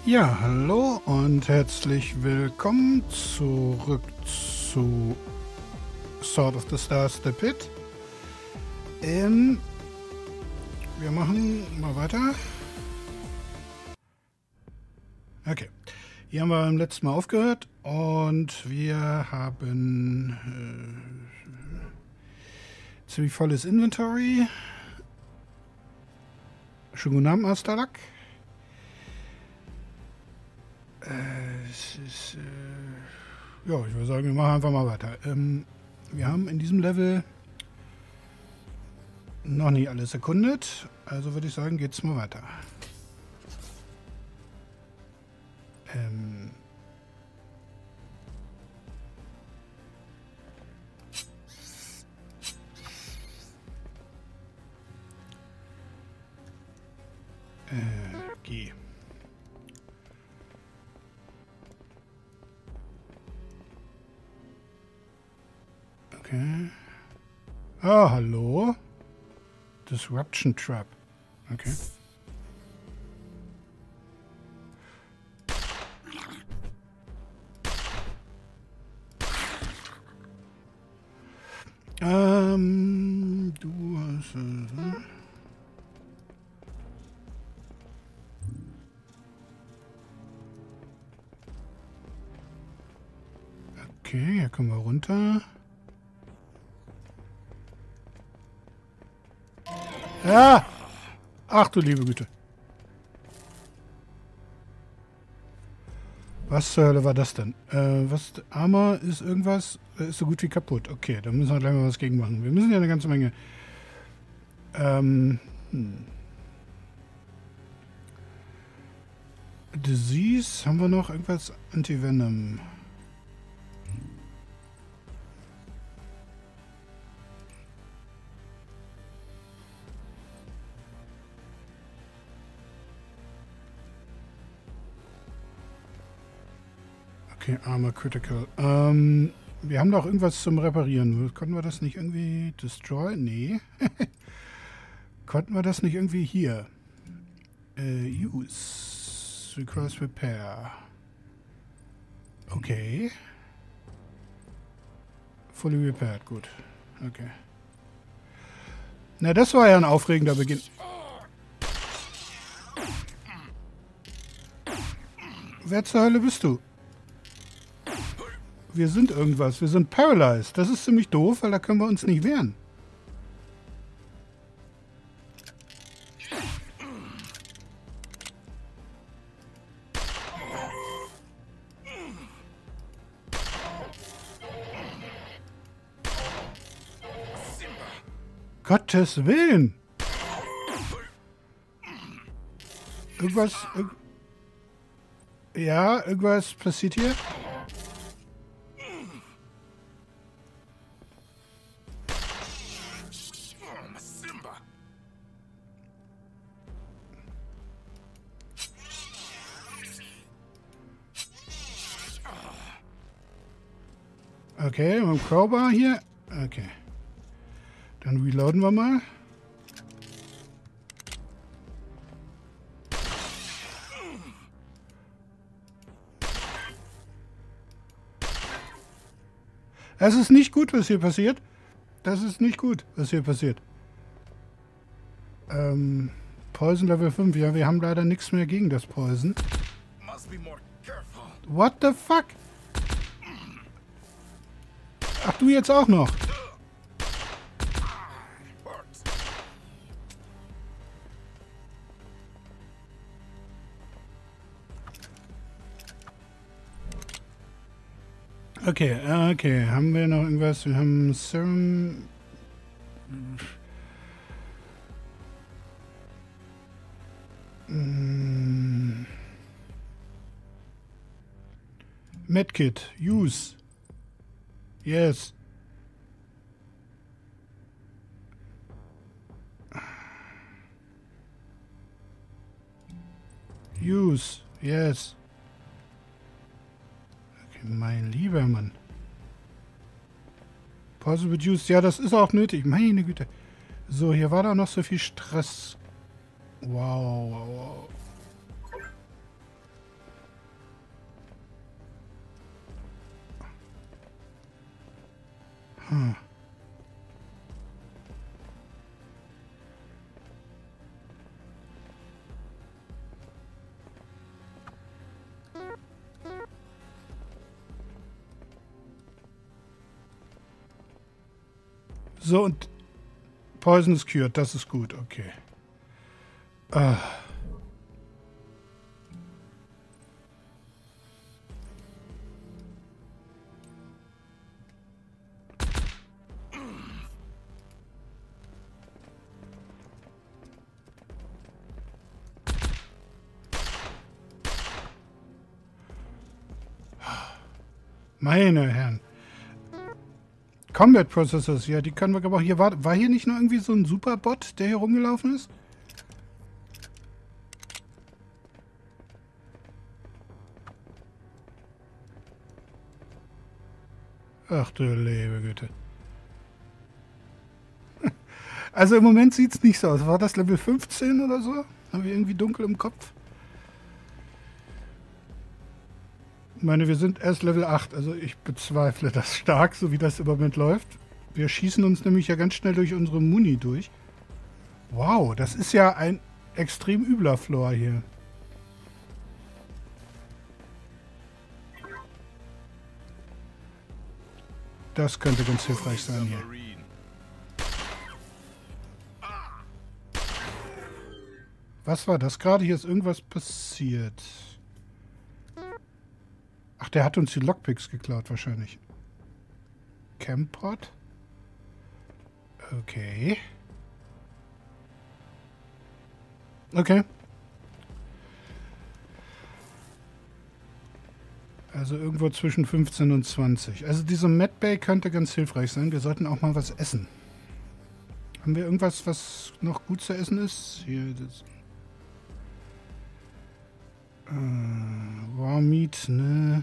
Ja, hallo und herzlich willkommen zurück zu Sword of the Stars, The Pit. Wir machen mal weiter. Okay, hier haben wir beim letzten Mal aufgehört und wir haben ziemlich volles Inventory. Schönen guten Abend, Astalak. Ja, ich würde sagen, wir machen einfach mal weiter. Wir haben in diesem Level noch nicht alles erkundet, also würde ich sagen, geht's mal weiter. Geh. Okay. Ah, hallo. Disruption Trap. Okay. Du hast... Okay, hier kommen wir runter. Ja! Ach du liebe Güte. Was zur Hölle war das denn? Armor ist irgendwas, ist so gut wie kaputt. Okay, da müssen wir gleich mal was gegen machen. Wir müssen ja eine ganze Menge... Disease, haben wir noch irgendwas? Anti-Venom. Okay, Armor Critical. Wir haben doch irgendwas zum Reparieren. Konnten wir das nicht irgendwie destroy? Nee. Konnten wir das nicht irgendwie hier? Use. Requires Repair. Okay. Fully repaired, gut. Okay. Na, das war ja ein aufregender Beginn. Wer zur Hölle bist du? Wir sind irgendwas. Wir sind paralyzed. Das ist ziemlich doof, weil da können wir uns nicht wehren. Gottes Willen! Irgendwas... Ja, irgendwas passiert hier. Okay, mit dem Crowbar hier. Okay. Dann reloaden wir mal. Es ist nicht gut, was hier passiert. Das ist nicht gut, was hier passiert. Poison Level 5. Ja, wir haben leider nichts mehr gegen das Poison. What the fuck? Ach, du jetzt auch noch. Okay, okay. Haben wir noch irgendwas? Wir haben Serum. Medkit. Use. Yes. Use. Yes. Okay, mein lieber Mann. Pause reduced. Ja, das ist auch nötig. Meine Güte. So, hier war da noch so viel Stress. Wow, wow, wow. So, und Poison is cured. Das ist gut. Okay. Meine Herren. Combat Processors, ja, die können wir gebrauchen. Hier war hier nicht nur irgendwie so ein Superbot, der hier rumgelaufen ist? Ach du liebe Güte. Also im Moment sieht es nicht so aus. War das Level 15 oder so? Haben wir irgendwie dunkel im Kopf? Ich meine, wir sind erst Level 8, also ich bezweifle das stark, so wie das im Moment läuft. Wir schießen uns nämlich ja ganz schnell durch unsere Muni durch. Wow, das ist ja ein extrem übler Floor hier. Das könnte ganz hilfreich sein hier. Was war das gerade? Hier ist irgendwas passiert. Ach, der hat uns die Lockpicks geklaut wahrscheinlich. Campod? Okay. Okay. Also irgendwo zwischen 15 und 20. Also diese Medbay könnte ganz hilfreich sein. Wir sollten auch mal was essen. Haben wir irgendwas, was noch gut zu essen ist? Hier, das... Raw Meat, ne?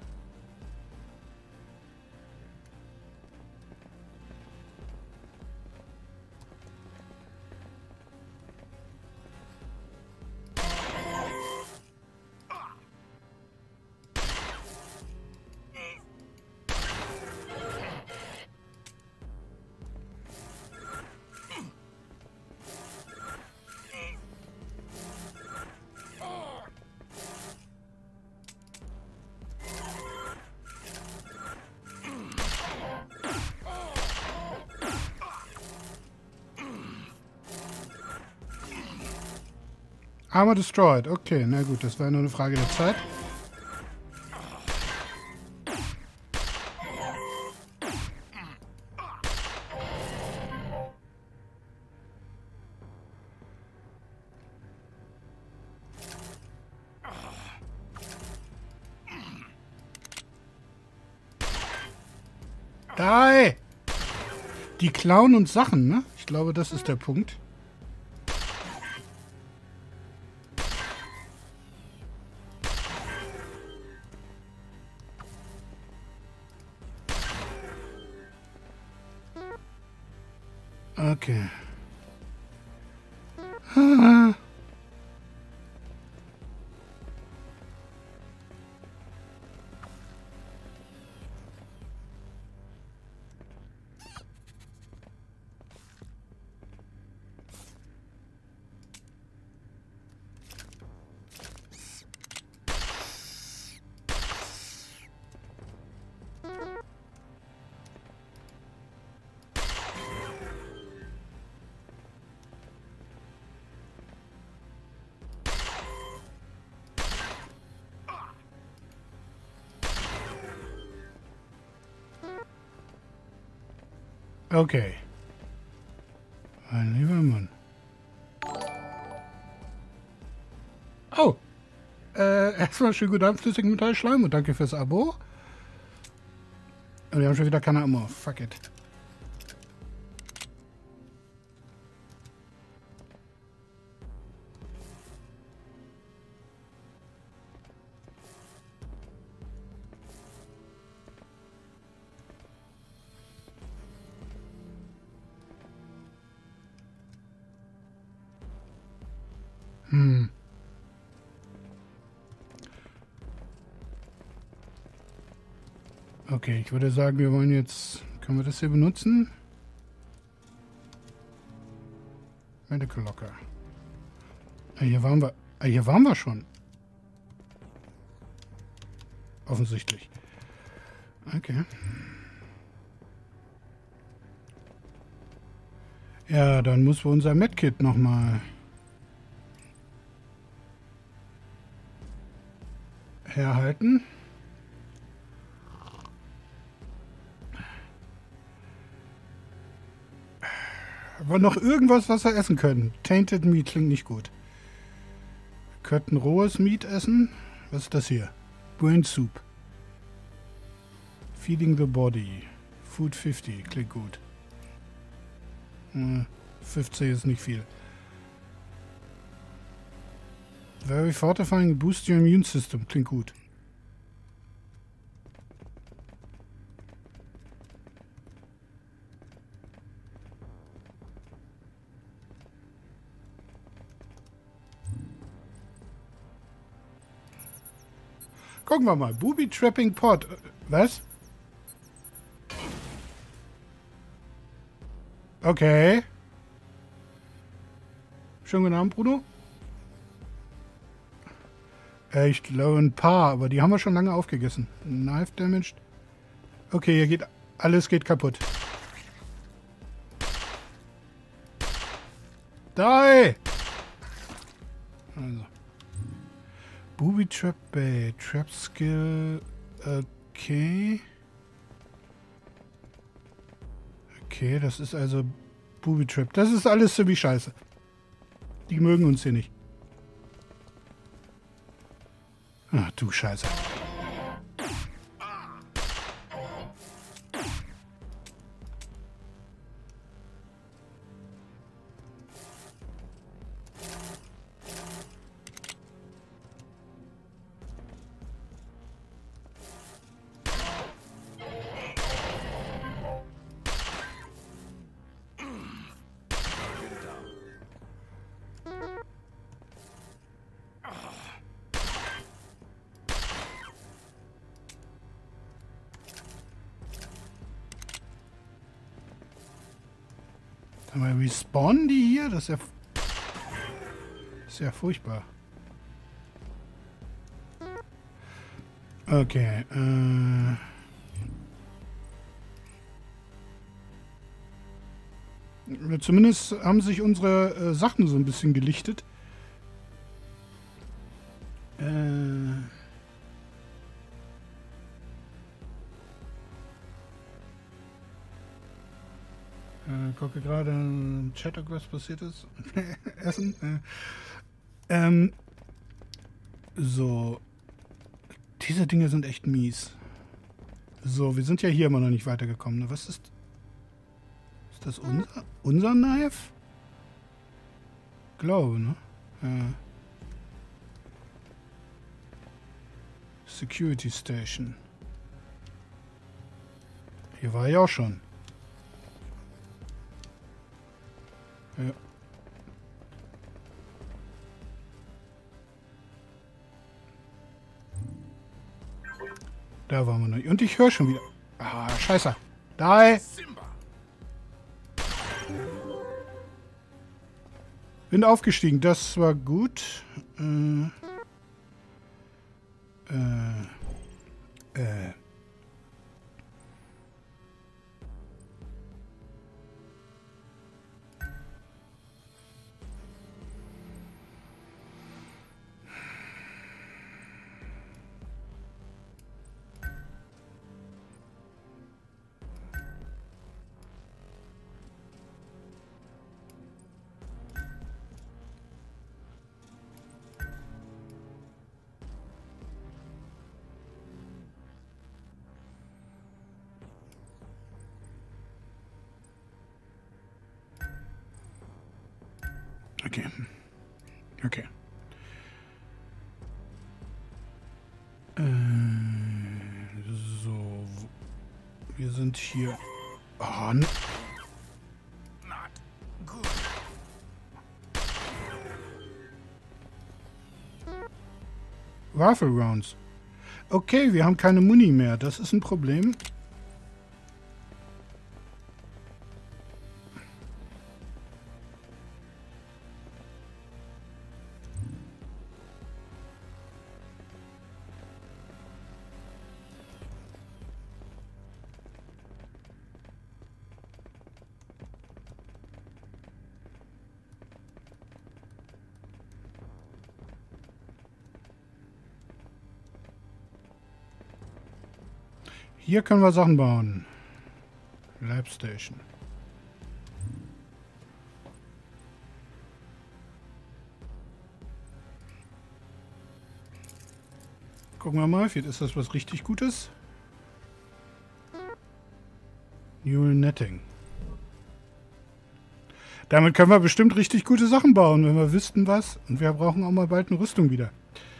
Armor destroyed. Okay, na gut, das war nur eine Frage der Zeit. Die! Die klauen uns Sachen, ne? Ich glaube, das ist der Punkt. Okay. Ah. Okay. Mein lieber Mann. Oh. Erstmal schönen guten Abend, flüssigen Metallschleim und danke fürs Abo. Und wir haben schon wieder keine Ammo. Fuck it. Okay, ich würde sagen, wir wollen jetzt... Können wir das hier benutzen? Medical Locker. Hier waren wir... Hier waren wir schon. Offensichtlich. Okay. Ja, dann muss wir unser Medkit nochmal herhalten. Aber noch irgendwas, was wir essen können. Tainted Meat klingt nicht gut. Wir könnten rohes Meat essen. Was ist das hier? Brain Soup. Feeding the Body. Food 50. Klingt gut. 50 ist nicht viel. Very fortifying. Boost your immune system. Klingt gut. Gucken wir mal. Booby Trapping Pod. Was? Okay. Schönen guten Abend, Bruno. Ich glaube ein paar, aber die haben wir schon lange aufgegessen. Knife damaged. Okay, hier geht alles geht kaputt. Die! Also. Booby Trap Bait. Trap Skill. Okay. Okay, das ist also Booby Trap. Das ist alles so wie Scheiße. Die mögen uns hier nicht. Ach du Scheiße. Aber respawnen die hier? Das ist ja furchtbar. Okay. Zumindest haben sich unsere Sachen so ein bisschen gelichtet. Gucke gerade im Chat, ob was passiert ist. Essen. So. Diese Dinge sind echt mies. So, wir sind ja hier immer noch nicht weitergekommen. Ne? Was ist... Ist das unser Knife? Glaube, ne? Security Station. Hier war ich auch schon. Ja. Da waren wir noch. Und ich höre schon wieder. Ah, scheiße. Da. Bin aufgestiegen. Das war gut. Okay. Okay. So. Wir sind hier. Oh, ne. Rifle Rounds. Okay, wir haben keine Muni mehr. Das ist ein Problem. Hier können wir Sachen bauen. Lab Station. Gucken wir mal, vielleicht ist das was richtig Gutes. Neural Netting. Damit können wir bestimmt richtig gute Sachen bauen, wenn wir wüssten was. Und wir brauchen auch mal bald eine Rüstung wieder.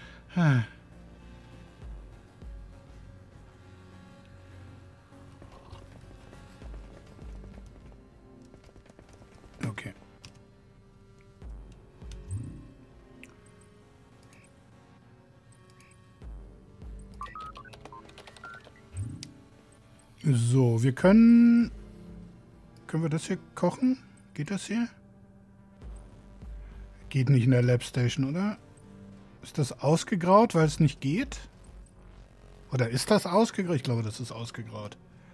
Okay. So, wir können... Können wir das hier kochen? Geht das hier? Geht nicht in der Lab Station, oder? Ist das ausgegraut, weil es nicht geht? Oder ist das ausgegraut? Ich glaube, das ist ausgegraut.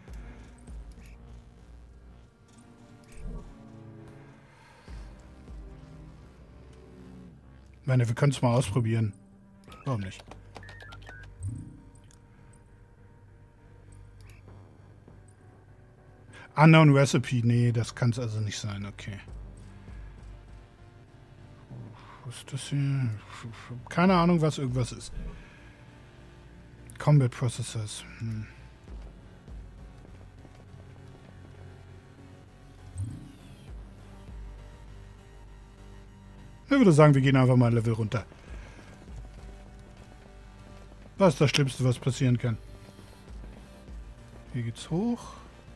Ich meine, wir können es mal ausprobieren. Warum nicht? Unknown Recipe. Nee, das kann es also nicht sein. Okay. Was ist das hier? Keine Ahnung, was irgendwas ist. Combat Processors. Ich würde sagen, wir gehen einfach mal ein Level runter. Was ist das Schlimmste, was passieren kann? Hier geht's hoch.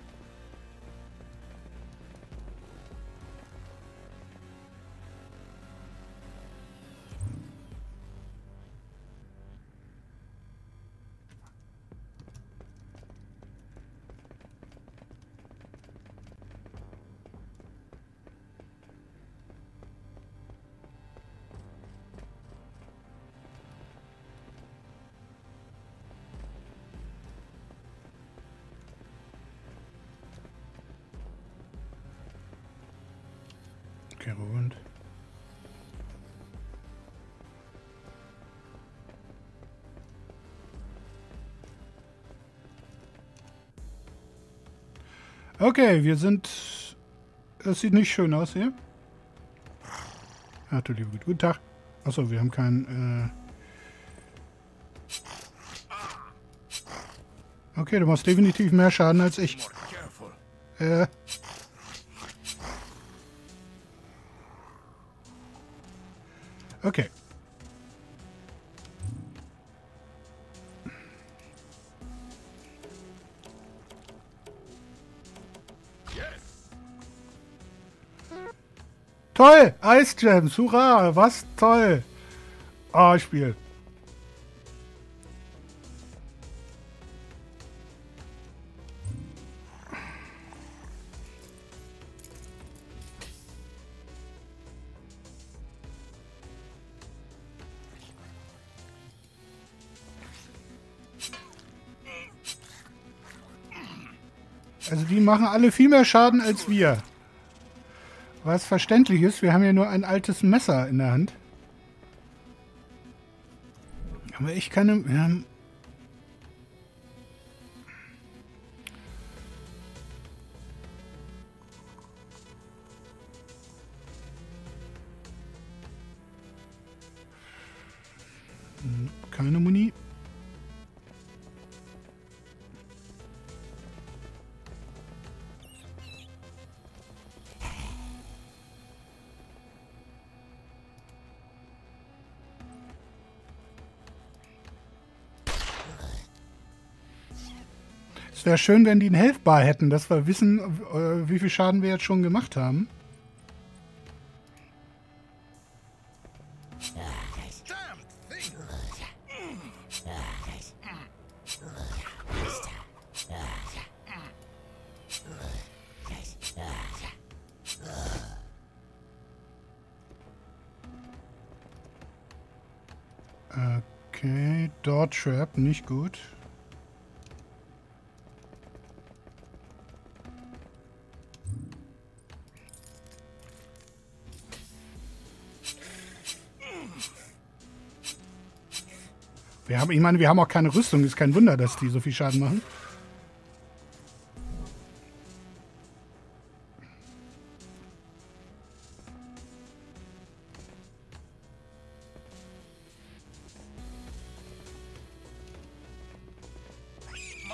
Okay, ruhend. Okay, wir sind... Es sieht nicht schön aus hier. Du lieber guten Tag. Achso, wir haben keinen... Okay, du machst definitiv mehr Schaden als ich. Okay. Toll! Ice Gems, hurra! Was toll! Ah, Spiel. Also die machen alle viel mehr Schaden als wir. Was verständlich ist, wir haben ja nur ein altes Messer in der Hand. Aber ich kann... Wir haben keine Muni. Es wäre schön, wenn die einen Health-Bar hätten, dass wir wissen, wie viel Schaden wir jetzt schon gemacht haben. Okay, Door Trap, nicht gut. Ich meine, wir haben auch keine Rüstung. Ist kein Wunder, dass die so viel Schaden machen.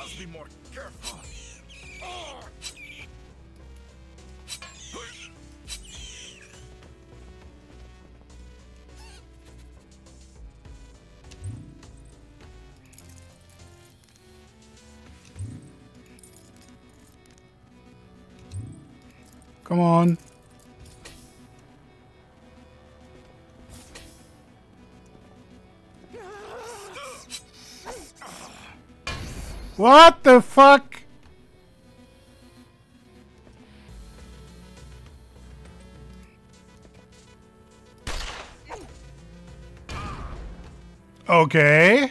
Come on. What the fuck? Okay.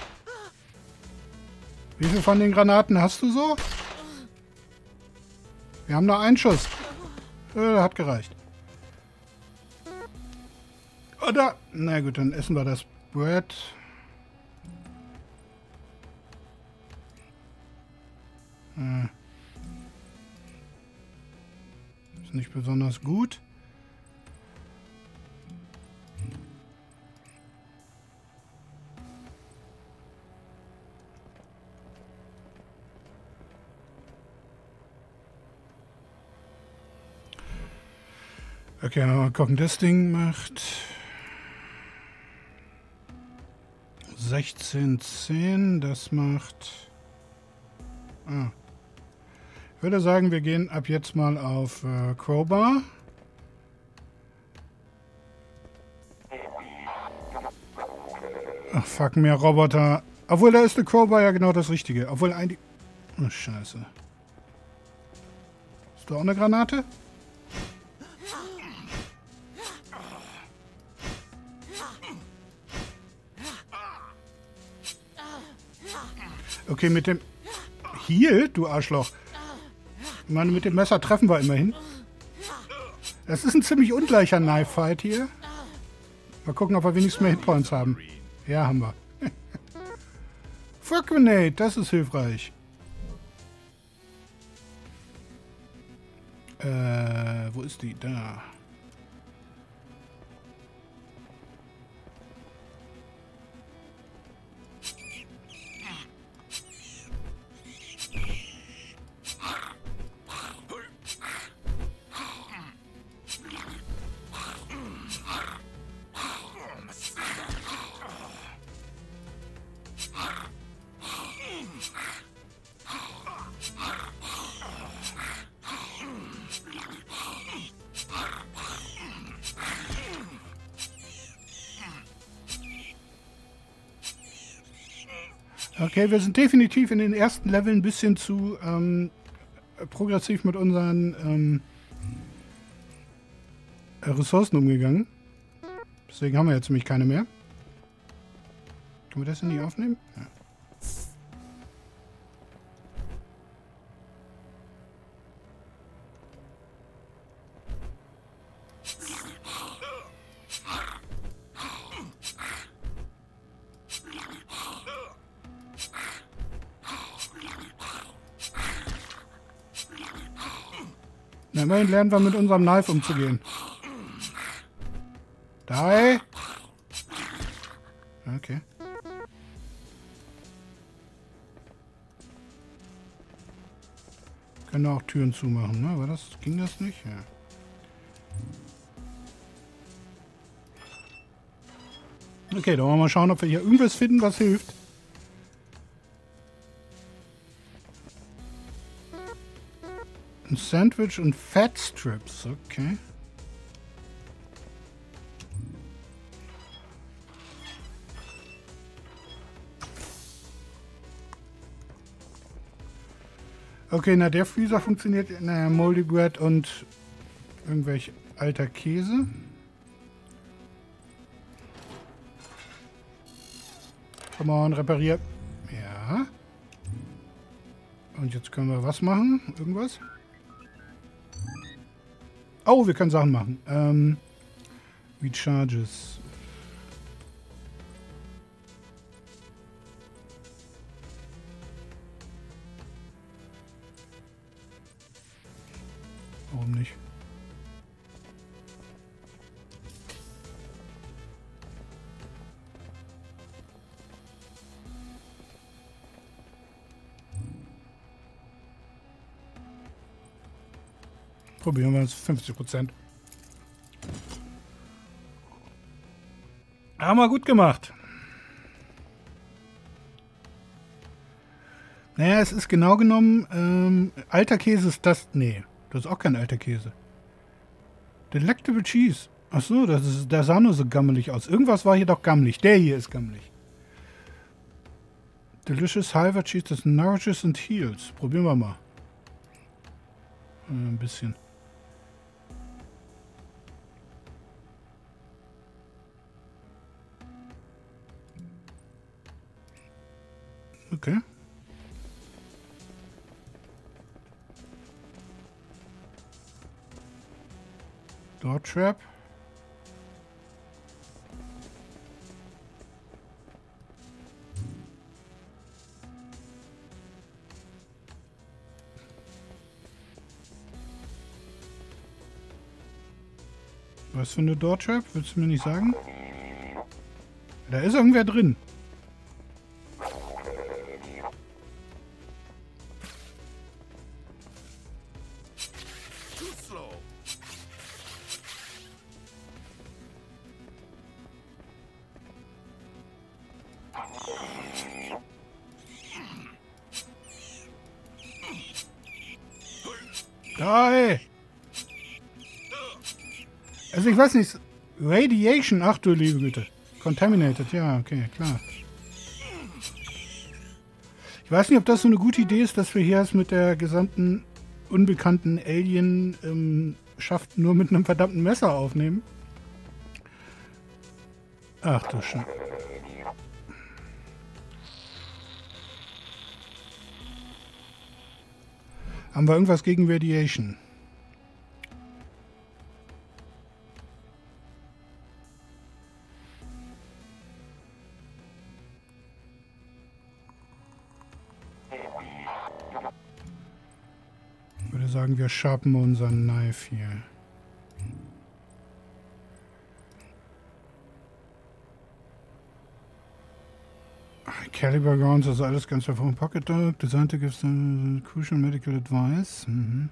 Wie viele von den Granaten hast du so? Wir haben noch einen Schuss. Hat gereicht. Oder? Na gut, dann essen wir das Bread. Ist nicht besonders gut. Okay, mal gucken, das Ding macht 16,10, das macht... Ich würde sagen, wir gehen ab jetzt mal auf Crowbar. Ach, fuck, mehr Roboter. Obwohl, da ist der Crowbar ja genau das Richtige. Obwohl, eigentlich... Oh, scheiße. Hast du auch eine Granate? Okay, mit dem... Hier, du Arschloch. Ich meine, mit dem Messer treffen wir immerhin. Das ist ein ziemlich ungleicher Knife-Fight hier. Mal gucken, ob wir wenigstens mehr Hitpoints haben. Ja, haben wir. Frag Grenade, das ist hilfreich. Wo ist die? Da. Okay, wir sind definitiv in den ersten Leveln ein bisschen zu progressiv mit unseren Ressourcen umgegangen. Deswegen haben wir jetzt nämlich keine mehr. Können wir das denn nicht aufnehmen? Ja. Na, immerhin lernen wir mit unserem Knife umzugehen. Die. Okay. Können auch Türen zumachen, ne? Aber das ging das nicht? Ja. Okay, dann wollen wir mal schauen, ob wir hier irgendwas finden, was hilft. Ein Sandwich und Fat Strips, okay. Okay, na der Freezer funktioniert, naja, Moldy Bread und irgendwelch alter Käse. Come on, repariert. Ja. Und jetzt können wir was machen? Irgendwas? Oh, wir können Sachen machen. Recharges. Warum nicht? Probieren wir es. 50%. Haben wir gut gemacht. Naja, es ist genau genommen, alter Käse ist das. Nee, das ist auch kein alter Käse. Delectable Cheese. Achso, der sah nur so gammelig aus. Irgendwas war hier doch gammelig. Der hier ist gammelig. Delicious Halver Cheese, das nourishes and heals. Probieren wir mal. Ein bisschen. Okay. Door Trap. Was für eine Door Trap? Willst du mir nicht sagen? Da ist irgendwer drin. Ey. Also ich weiß nicht. Radiation, ach du liebe Güte. Contaminated, ja, okay, klar. Ich weiß nicht, ob das so eine gute Idee ist, dass wir hier es mit der gesamten unbekannten Alien-Schaft nur mit einem verdammten Messer aufnehmen. Ach du Scheiße. Haben wir irgendwas gegen Radiation? Ich würde sagen, wir sharpen unseren Knife hier. Caliber Grounds, also alles ganz davon. Pocket Dog, designed to give some crucial medical advice. Mhm.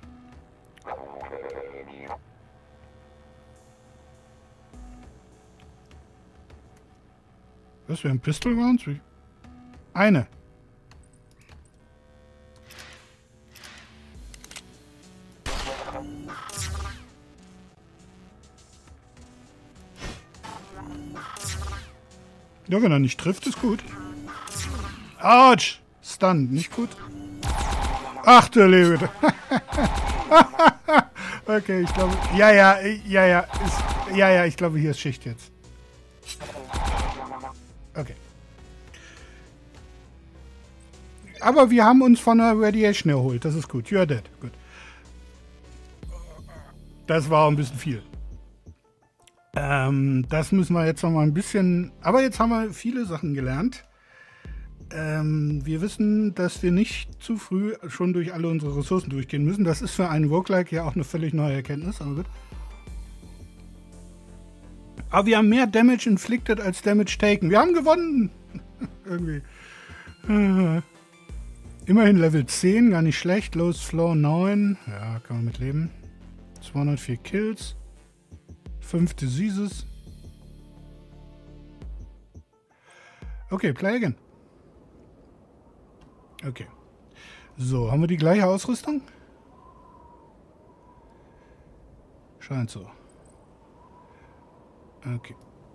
Was, wir haben Pistol Rounds? Eine. Ja, wenn er nicht trifft, ist gut. Autsch! Stun, nicht gut. Ach du Liebe. Okay, ich glaube. Ja, ich glaube, hier ist Schicht jetzt. Okay. Aber wir haben uns von der Radiation erholt. Das ist gut. You're dead. Gut. Das war ein bisschen viel. Das müssen wir jetzt noch mal ein bisschen. Aber jetzt haben wir viele Sachen gelernt. Wir wissen, dass wir nicht zu früh schon durch alle unsere Ressourcen durchgehen müssen. Das ist für einen Roguelike ja auch eine völlig neue Erkenntnis, aber gut. Aber wir haben mehr Damage inflicted als Damage taken. Wir haben gewonnen! Irgendwie. Immerhin Level 10, gar nicht schlecht. Lowest Floor 9. Ja, kann man mit leben. 204 Kills. 5 Diseases. Okay, play again. Okay. So, haben wir die gleiche Ausrüstung? Scheint so. Okay.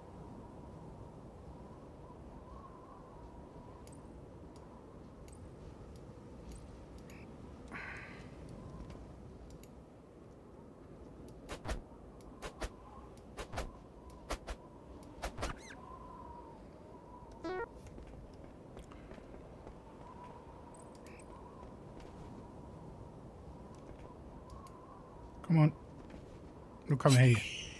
Come on. Nu komm her.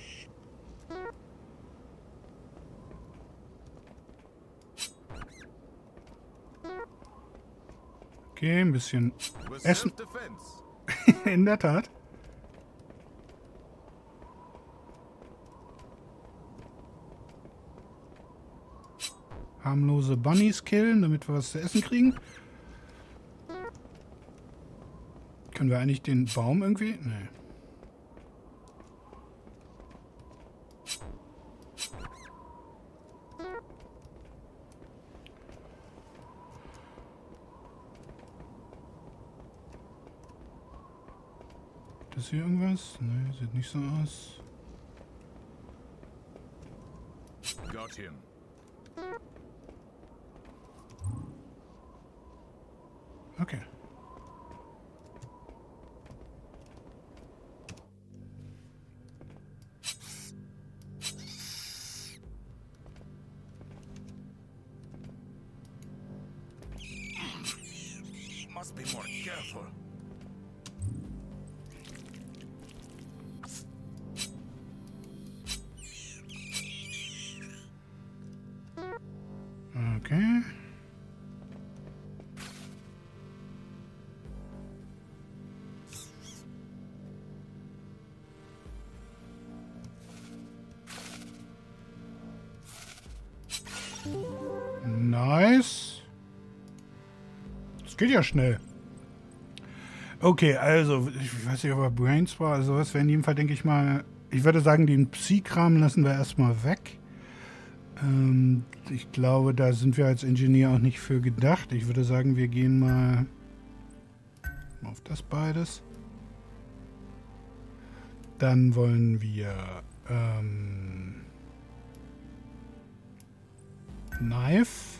Okay, ein bisschen Essen. In der Tat. Harmlose Bunnies killen, damit wir was zu essen kriegen. Können wir eigentlich den Baum irgendwie? Nee. Ist hier irgendwas? Ne, sieht nicht so aus. Got him. Okay. Must be more careful. Okay. Nice. Das geht ja schnell. Okay, also, ich weiß nicht, ob er Brains war, also was wäre in jedem Fall, denke ich mal, ich würde sagen, den Psy-Kram lassen wir erstmal weg. Ich glaube, da sind wir als Ingenieur auch nicht für gedacht. Ich würde sagen, wir gehen mal auf das beides. Dann wollen wir Knife.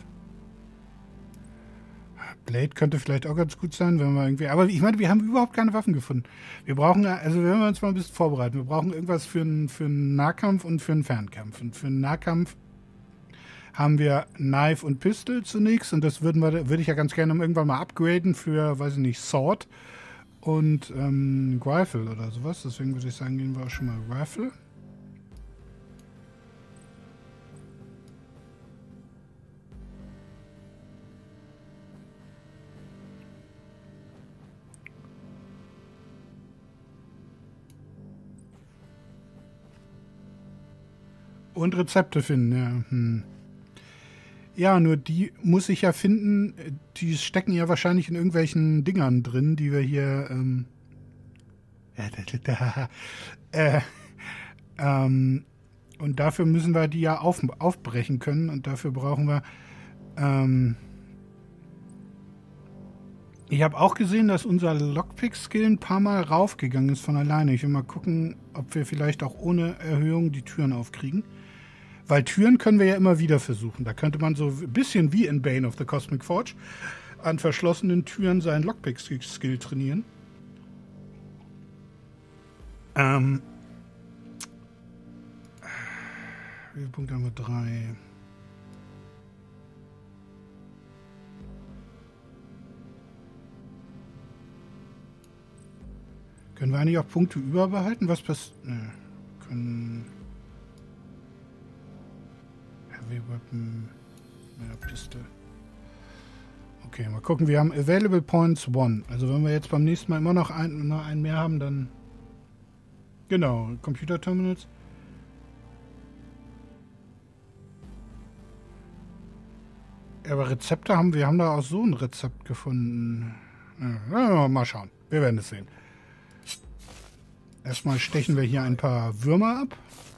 Blade könnte vielleicht auch ganz gut sein, wenn wir irgendwie... Aber ich meine, wir haben überhaupt keine Waffen gefunden. Wir brauchen, also wenn wir uns mal ein bisschen vorbereiten, wir brauchen irgendwas für einen Nahkampf und für einen Fernkampf. Und für einen Nahkampf haben wir Knife und Pistol zunächst. Und das würde ich ja ganz gerne irgendwann mal upgraden für, weiß ich nicht, Sword und Rifle oder sowas. Deswegen würde ich sagen, gehen wir auch schon mal Rifle. Und Rezepte finden, ja. Ja, nur die muss ich ja finden. Die stecken ja wahrscheinlich in irgendwelchen Dingern drin, die wir hier. Und dafür müssen wir die ja aufbrechen können. Und dafür brauchen wir. Ich habe auch gesehen, dass unser Lockpick-Skill ein paar Mal raufgegangen ist von alleine. Ich will mal gucken, ob wir vielleicht auch ohne Erhöhung die Türen aufkriegen. Weil Türen können wir ja immer wieder versuchen. Da könnte man so ein bisschen wie in Bane of the Cosmic Forge an verschlossenen Türen seinen Lockpick-Skill trainieren. Punkt Nummer 3. Können wir eigentlich auch Punkte überbehalten? Was passiert? Ne, können... Heavy Weapon... Ja, Pistol. Okay, mal gucken. Wir haben Available Points 1. Also wenn wir jetzt beim nächsten Mal immer noch einen mehr haben, dann... Genau, Computer Terminals. Aber Rezepte haben wir haben da auch so ein Rezept gefunden. Ja, mal schauen. Wir werden es sehen. Erstmal stechen wir hier ein paar Würmer ab.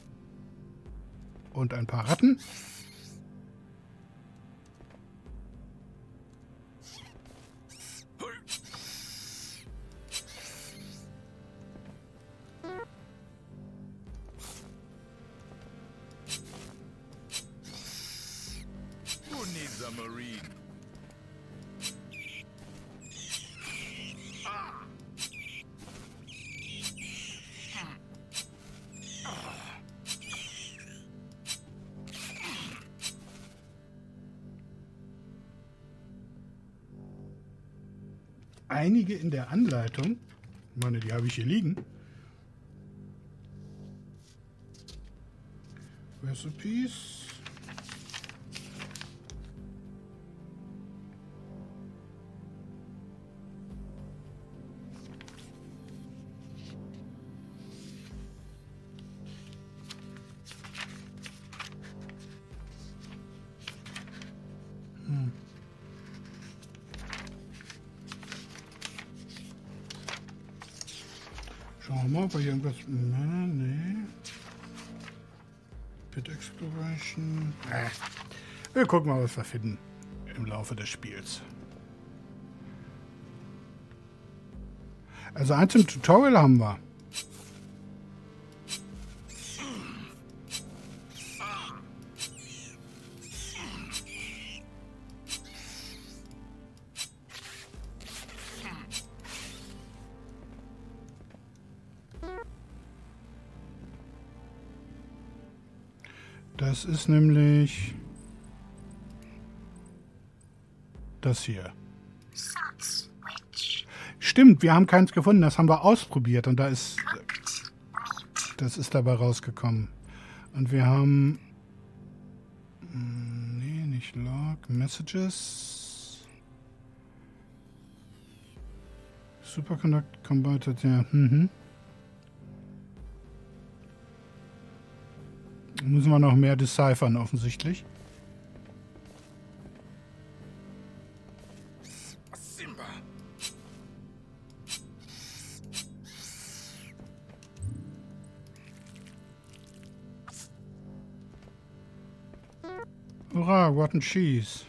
Und ein paar Ratten. Who needs a Marine? Einige in der Anleitung. Ich meine, die habe ich hier liegen. Recipes. Schauen wir mal, ob wir hier irgendwas... Nee. Pit Exploration. Wir gucken mal, was wir finden im Laufe des Spiels. Also eins im Tutorial haben wir. Das ist nämlich das hier. Stimmt, wir haben keins gefunden. Das haben wir ausprobiert und das ist dabei rausgekommen. Und wir haben... Nee, nicht Log. Messages. Superconduct Combined, ja. Müssen wir noch mehr deciphern, offensichtlich. Simba. Hurra, rotten cheese.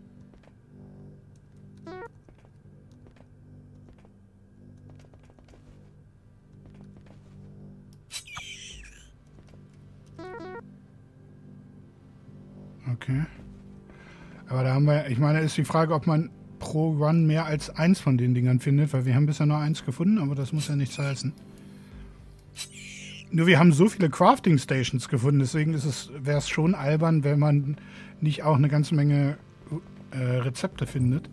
Okay. Aber da haben wir, ich meine, ist die Frage, ob man pro Run mehr als eins von den Dingern findet, weil wir haben bisher nur eins gefunden, aber das muss ja nichts heißen. Nur wir haben so viele Crafting Stations gefunden, deswegen wäre es schon albern, wenn man nicht auch eine ganze Menge Rezepte findet.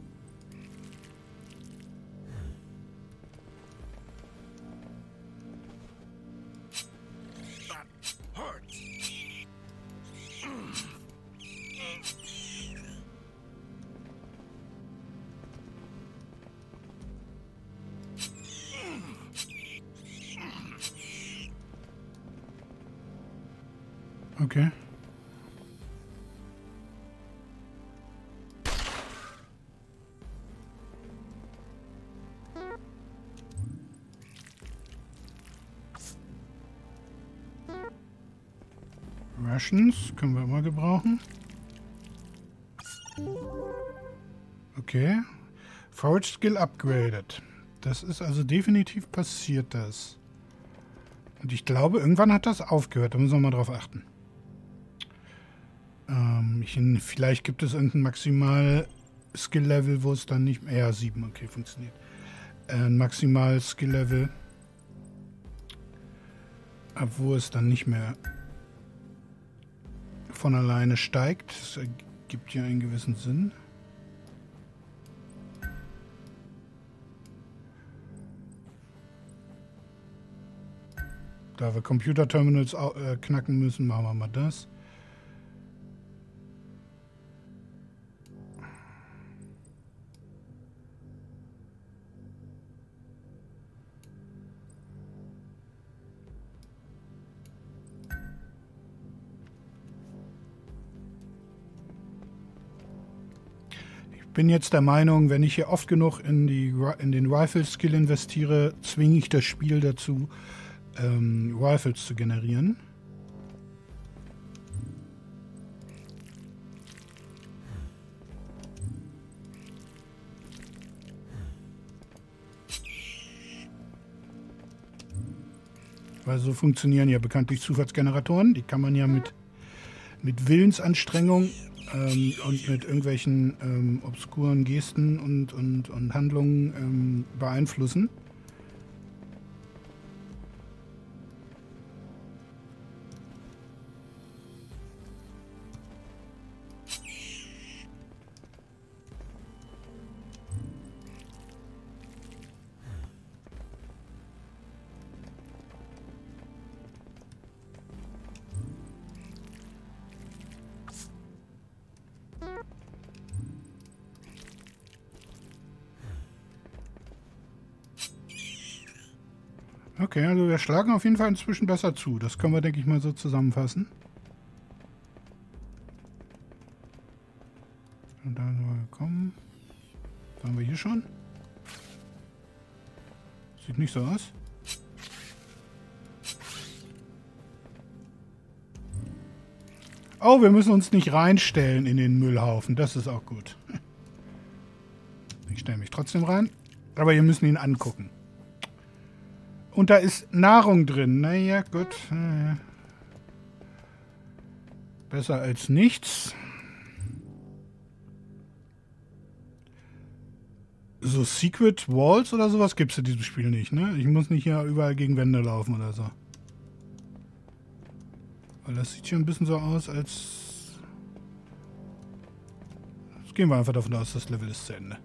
Okay. Rations können wir immer gebrauchen. Okay. Forage Skill upgraded. Das ist also definitiv passiert, das. Und ich glaube, irgendwann hat das aufgehört. Da müssen wir mal drauf achten. Vielleicht gibt es irgendein Maximal-Skill-Level, wo es dann nicht mehr... Ja, 7, okay, funktioniert. Ein Maximal-Skill-Level, wo es dann nicht mehr von alleine steigt. Das ergibt ja einen gewissen Sinn. Da wir Computer-Terminals knacken müssen, machen wir mal das. Ich bin jetzt der Meinung, wenn ich hier oft genug in den Rifle-Skill investiere, zwinge ich das Spiel dazu, Rifles zu generieren. Weil so funktionieren ja bekanntlich Zufallsgeneratoren. Die kann man ja mit Willensanstrengung und mit irgendwelchen obskuren Gesten und Handlungen beeinflussen. Okay, also wir schlagen auf jeden Fall inzwischen besser zu. Das können wir, denke ich mal, so zusammenfassen. Und da sind wir gekommen. Waren wir hier schon? Sieht nicht so aus. Oh, wir müssen uns nicht reinstellen in den Müllhaufen. Das ist auch gut. Ich stelle mich trotzdem rein. Aber wir müssen ihn angucken. Und da ist Nahrung drin. Naja, gut. Besser als nichts. So Secret Walls oder sowas gibt es in diesem Spiel nicht, ne? Ich muss nicht hier überall gegen Wände laufen oder so. Weil das sieht schon ein bisschen so aus, als... Jetzt gehen wir einfach davon aus, das Level ist zu Ende.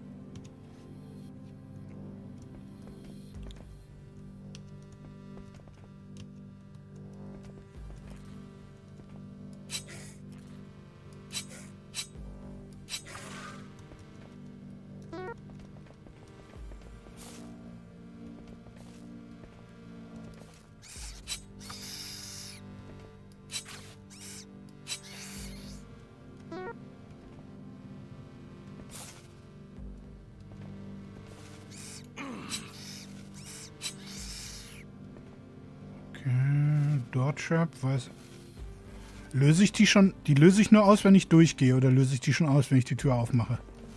Door Trap, weiß. Löse ich die schon? Die löse ich nur aus, wenn ich durchgehe, oder löse ich die schon aus, wenn ich die Tür aufmache?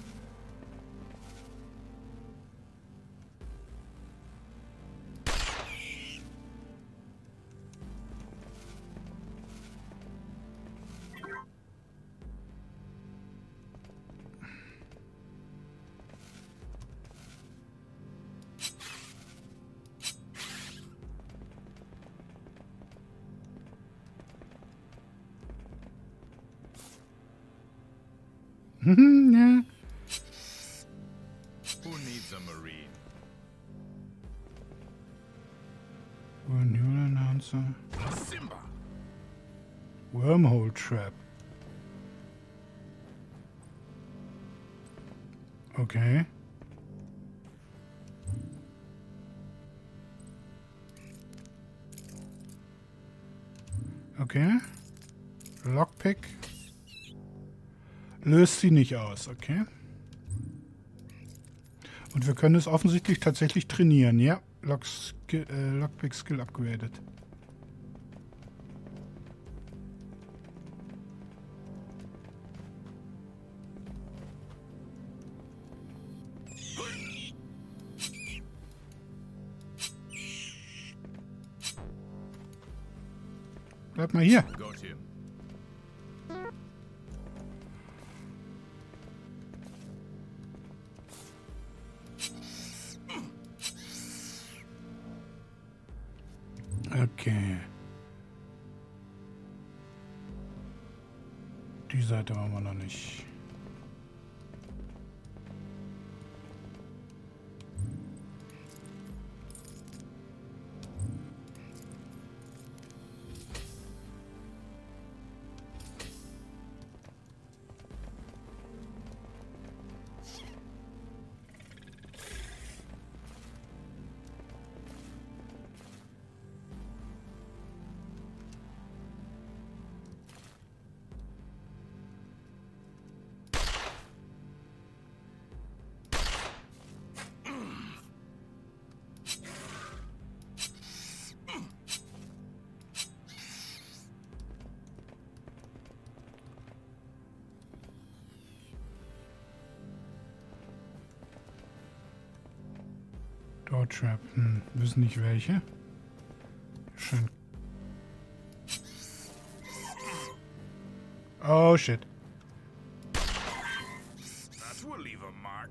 Ja. Who needs a marine? New Announcer. Simba. Wormhole Trap. Okay. Okay. Lockpick. Löst sie nicht aus, okay. Und wir können es offensichtlich tatsächlich trainieren, ja. Lockpick Skill upgraded. Bleib mal hier. Got him. Okay. Die Seite machen wir noch nicht. Door Trap. Wissen nicht welche. Schön. Oh shit. That will leave a mark.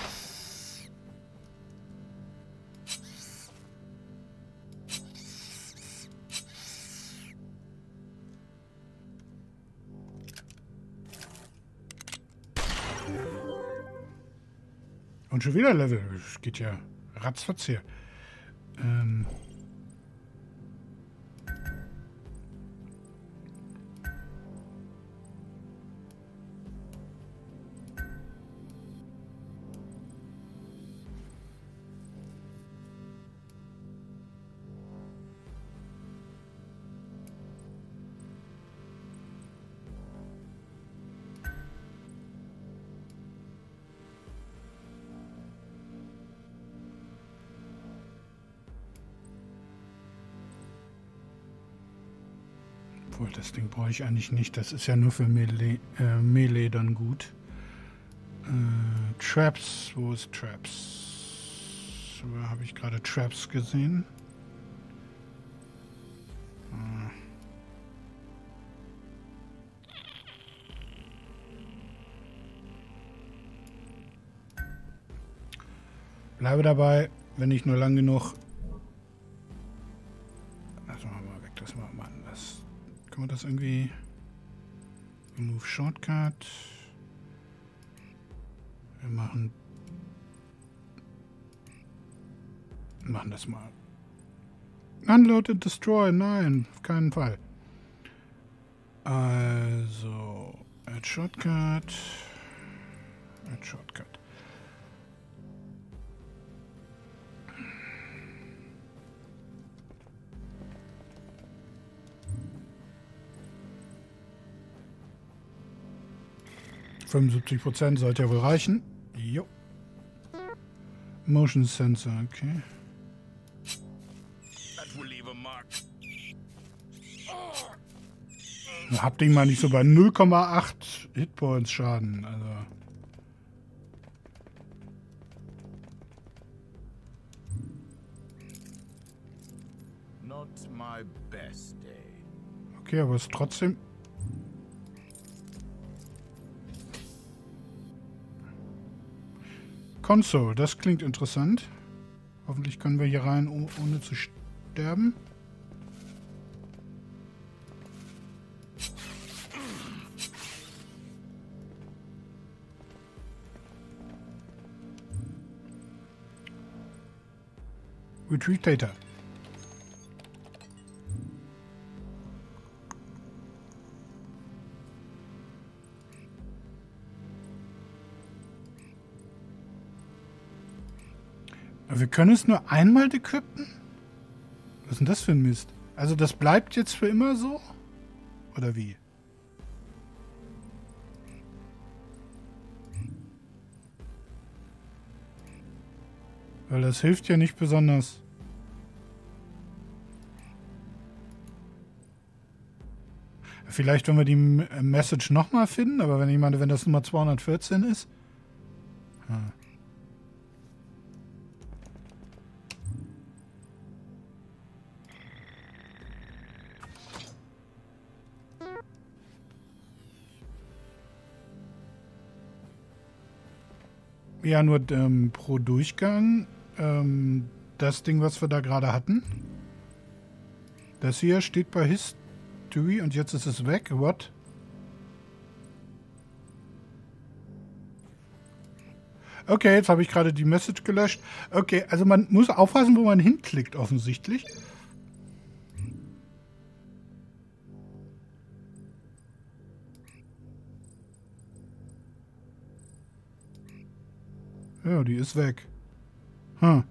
Und schon wieder Level. Das geht ja ratzfatz hier. Obwohl, das Ding brauche ich eigentlich nicht. Das ist ja nur für Melee dann gut. Traps. Wo ist Traps? Wo habe ich gerade Traps gesehen? Bleibe dabei, wenn ich nur lang genug... Also machen wir weg, das machen wir anders. Können wir das irgendwie... Remove Shortcut. Wir machen das mal. Unload and Destroy. Nein, auf keinen Fall. Also, Add Shortcut. Add Shortcut. %, sollte ja wohl reichen. Jo. Motion Sensor, okay. That will leave a mark. Habt ihr mal nicht so bei 0,8 Hitpoints Schaden, also. Not my best day. Okay, aber es ist trotzdem... Console, das klingt interessant. Hoffentlich können wir hier rein, ohne zu sterben. Retrieve Data. Wir können es nur einmal decrypten? Was ist denn das für ein Mist? Also das bleibt jetzt für immer so? Oder wie? Weil das hilft ja nicht besonders. Vielleicht, wenn wir die Message nochmal finden, aber wenn das Nummer 214 ist. Hm. Ja, nur pro Durchgang das Ding, was wir da gerade hatten. Das hier steht bei History und jetzt ist es weg. What? Okay, jetzt habe ich gerade die Message gelöscht. Okay, also man muss aufpassen, wo man hinklickt, offensichtlich. Ja, die ist weg. Hm.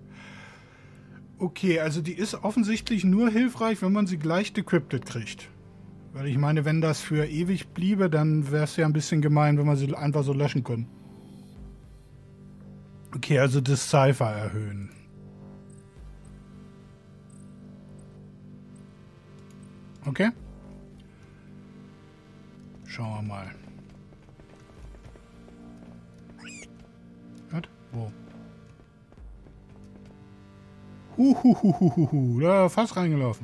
Okay, also die ist offensichtlich nur hilfreich, wenn man sie gleich decrypted kriegt. Weil ich meine, wenn das für ewig bliebe, dann wäre es ja ein bisschen gemein, wenn wir sie einfach so löschen können. Okay, also das Cypher erhöhen. Okay. Schauen wir mal. Was? Wo? Da fast reingelaufen.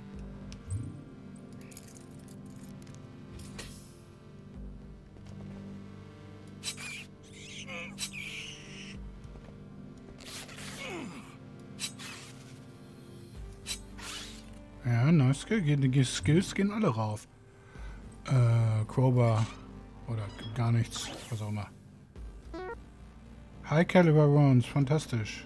Ja, nice. Die Skills gehen alle rauf. Crowbar. Oder gar nichts. Was auch immer. High Caliber Rounds. Fantastisch.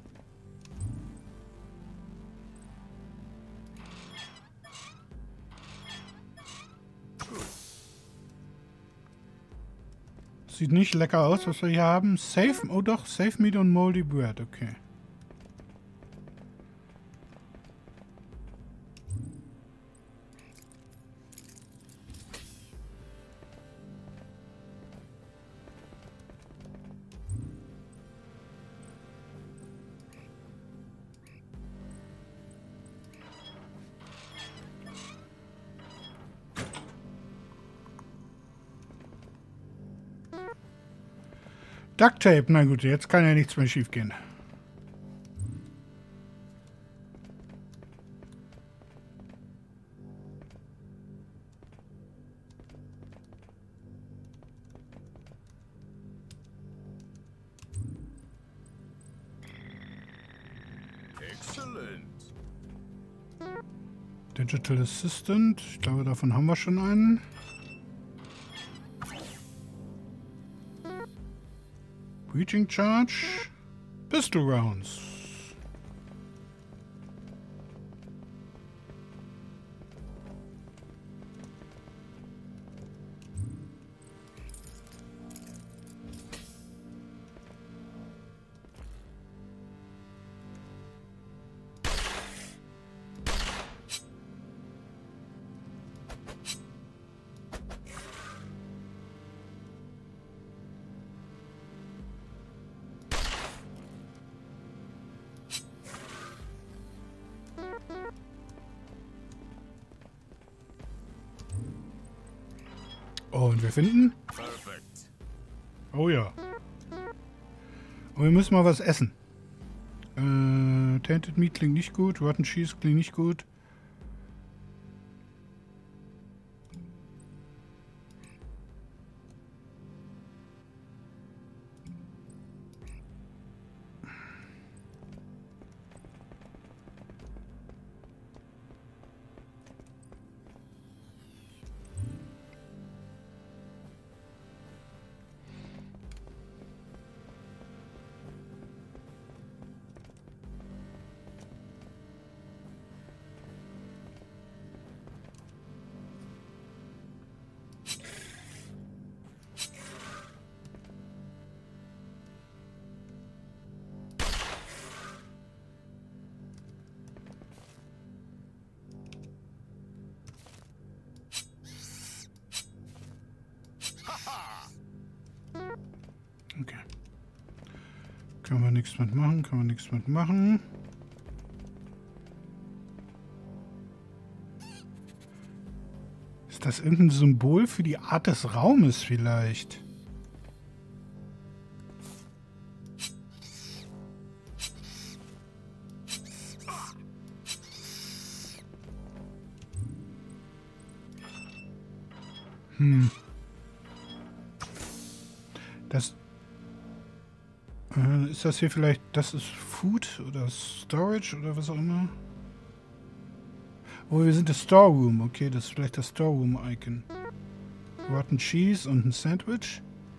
Sieht nicht lecker aus, was wir hier haben. Safe, oh doch, Safe Meat und Moldy Bread, okay. Duct Tape, na gut, jetzt kann ja nichts mehr schief gehen. Excellent. Digital Assistant. Ich glaube, davon haben wir schon einen. Breaching Charge. Pistol Rounds. Und wir finden... Perfect. Oh ja. Und wir müssen mal was essen. Tainted Meat klingt nicht gut. Rotten Cheese klingt nicht gut. Okay. Können wir nichts mitmachen, können wir nichts mitmachen. Ist das irgendein Symbol für die Art des Raumes vielleicht? Das... ist das hier vielleicht... Das ist Food oder Storage oder was auch immer? Oh, wir sind das Storeroom. Okay, das ist vielleicht das Storeroom-Icon. Rotten Cheese und ein Sandwich.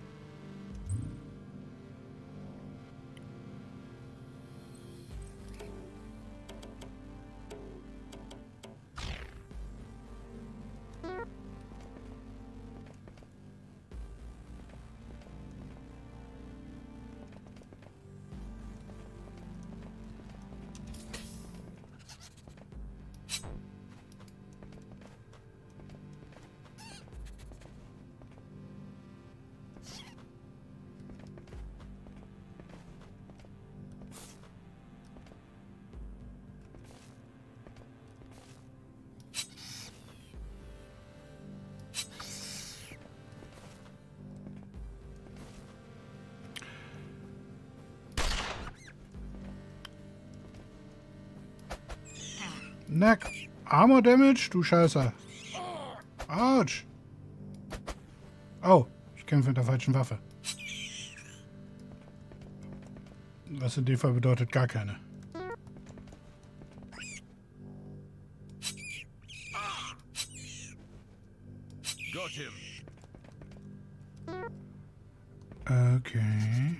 Neck. Armor Damage? Du Scheiße. Autsch. Oh, ich kämpfe mit der falschen Waffe. Was in dem Fall bedeutet gar keine. Got him. Okay.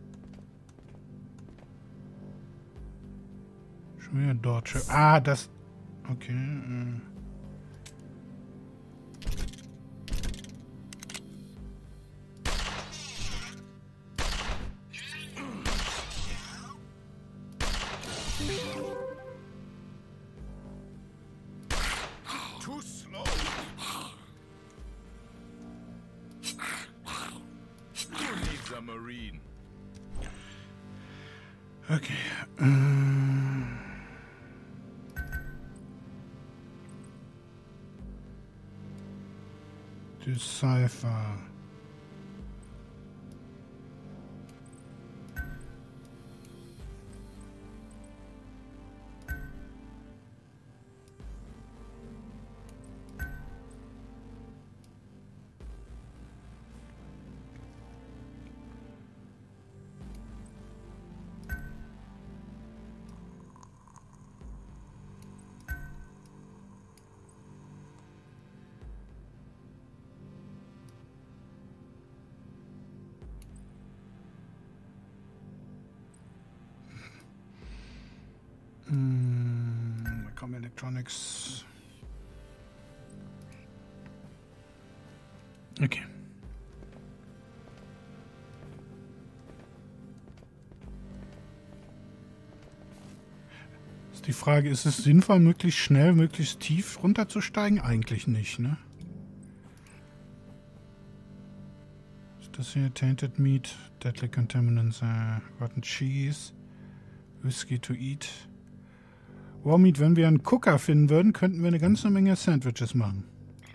Schon wieder dort. Ah, das... Okay. Too slow. Who needs a marine? Okay. Decipher. Electronics. Okay. Ist die Frage, ist es sinnvoll, möglichst schnell, möglichst tief runterzusteigen? Eigentlich nicht, ne? Ist das hier Tainted Meat, Deadly Contaminants, Rotten Cheese, Whiskey to Eat. Raw Meat, wenn wir einen Cooker finden würden, könnten wir eine ganze Menge Sandwiches machen.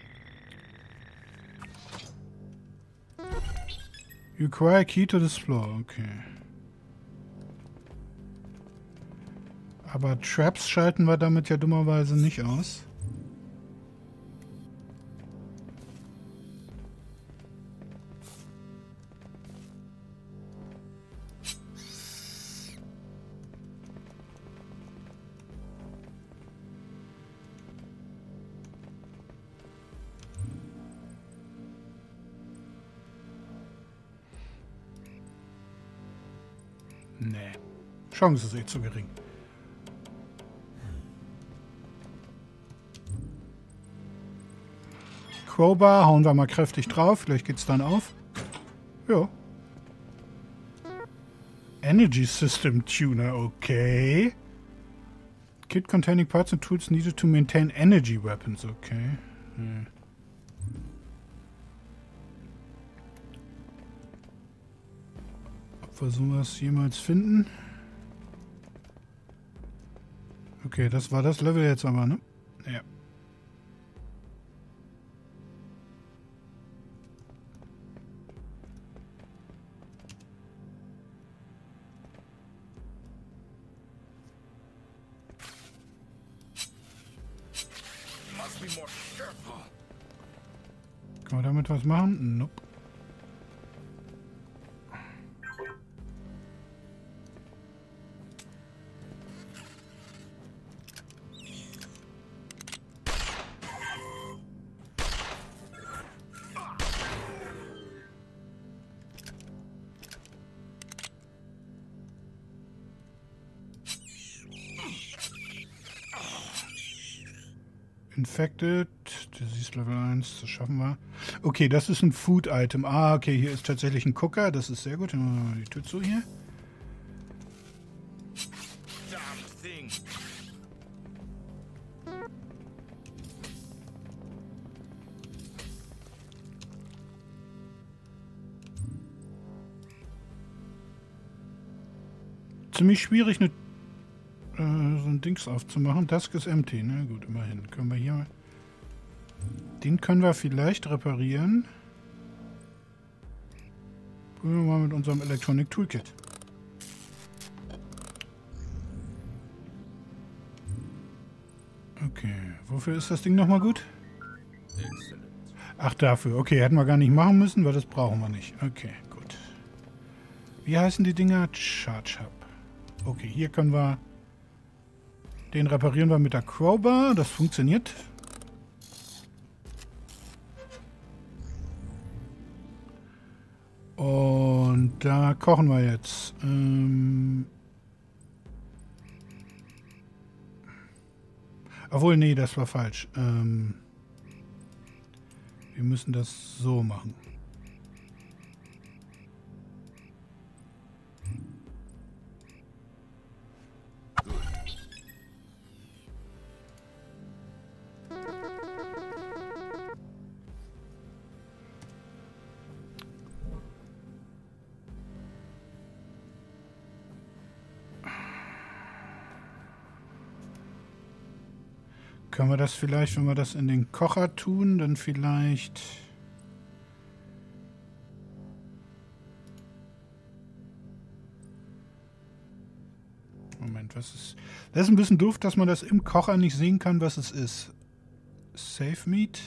You acquire a key to this floor, okay. Aber Traps schalten wir damit ja dummerweise nicht aus. Nee. Chance ist eh zu gering. Crowbar, hauen wir mal kräftig drauf. Vielleicht geht's dann auf. Ja. Energy System Tuner, okay. Kit containing parts and tools needed to maintain energy weapons, okay. Hm. Ob wir sowas jemals finden? Okay, das war das Level jetzt aber, ne? Ja. Kann man damit was machen? Nope. Infected, Disease Level 1, das schaffen wir. Okay, das ist ein Food-Item. Ah, okay, hier ist tatsächlich ein Cooker, das ist sehr gut. Dann machen wir mal die Tür zu hier. Ziemlich schwierig, eine so ein Dings aufzumachen. Dusk ist empty, ne? Gut, immerhin. Können wir hier... Den können wir vielleicht reparieren. Probieren wir mal mit unserem Electronic Toolkit. Okay, wofür ist das Ding nochmal gut? Ach, dafür. Okay, hätten wir gar nicht machen müssen, weil das brauchen wir nicht. Okay, gut. Wie heißen die Dinger? Charge Hub. Okay, hier können wir... Den reparieren wir mit der Crowbar. Das funktioniert. Und da kochen wir jetzt. Obwohl, nee, das war falsch. Wir müssen das so machen. Können wir das vielleicht, wenn wir das in den Kocher tun, dann vielleicht... Moment, was ist... Das ist ein bisschen doof, dass man das im Kocher nicht sehen kann, was es ist. Save Meat.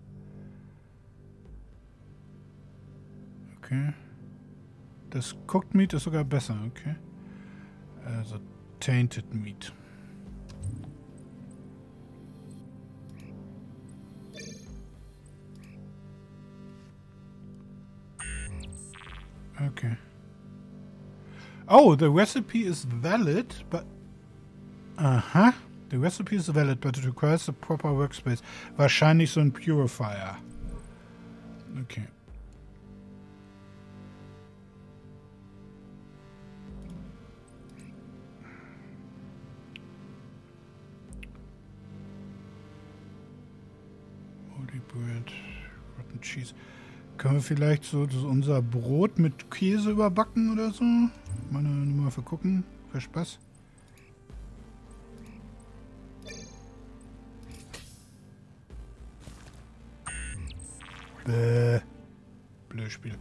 Okay. Das Cooked Meat ist sogar besser, okay. Also Tainted Meat. Okay. Oh, the recipe is valid, but... Aha. The recipe is valid, but it requires a proper workspace. Wahrscheinlich so ein Purifier. Okay. Moldy Bread, Rotten Cheese. Können wir vielleicht so unser Brot mit Käse überbacken oder so? Mal für gucken. Für Spaß. Blödes Spiel.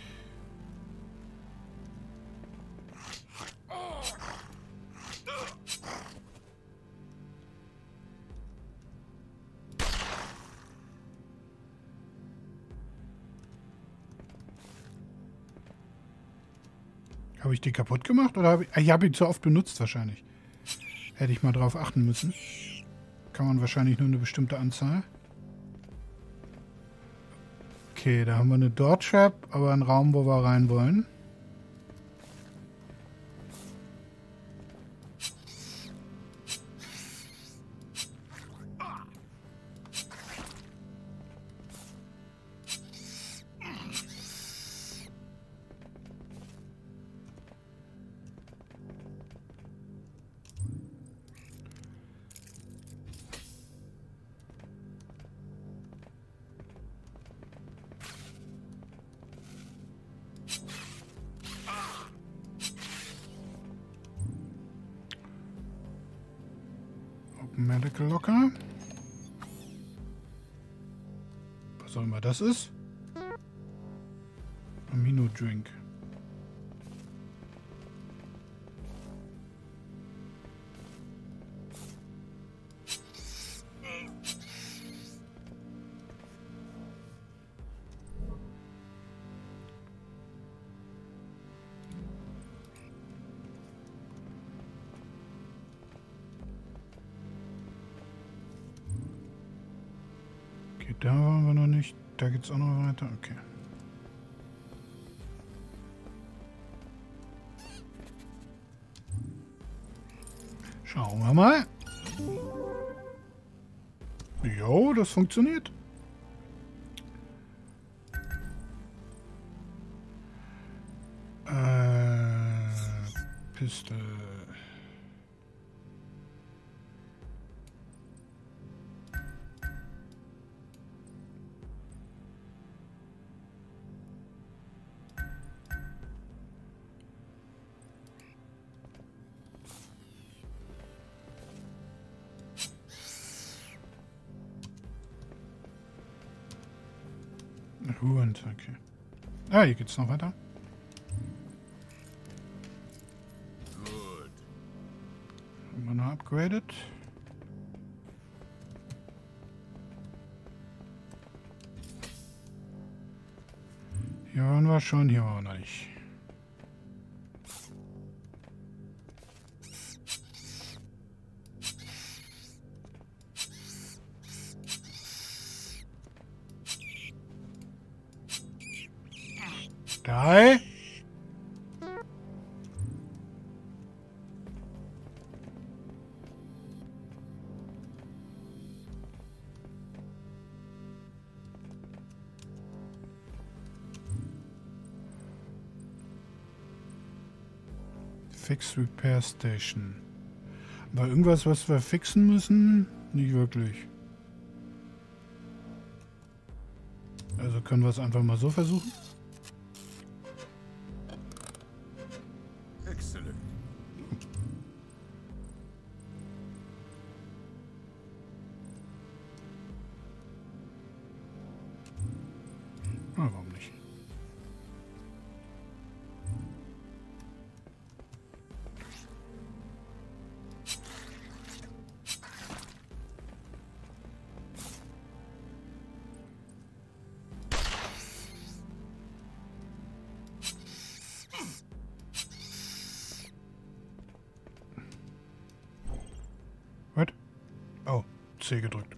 Habe ich die kaputt gemacht oder habe ich... Ich habe ihn zu oft benutzt wahrscheinlich. Hätte ich mal drauf achten müssen. Kann man wahrscheinlich nur eine bestimmte Anzahl. Okay, da haben wir eine Door Trap, aber einen Raum, wo wir rein wollen. Medical Locker. Was auch immer das ist. Amino Drink. Da waren wir noch nicht. Da geht es auch noch weiter. Okay. Schauen wir mal. Jo, das funktioniert. Pistol. Und okay. Ah, hier geht's noch weiter. Good. Haben wir noch upgraded. Hier waren wir schon, hier waren wir noch nicht. Drei. Fix Repair Station. Aber irgendwas, was wir fixen müssen? Nicht wirklich. Also können wir es einfach mal so versuchen? Excellent. Ah, warum nicht? Was? Oh, C gedrückt.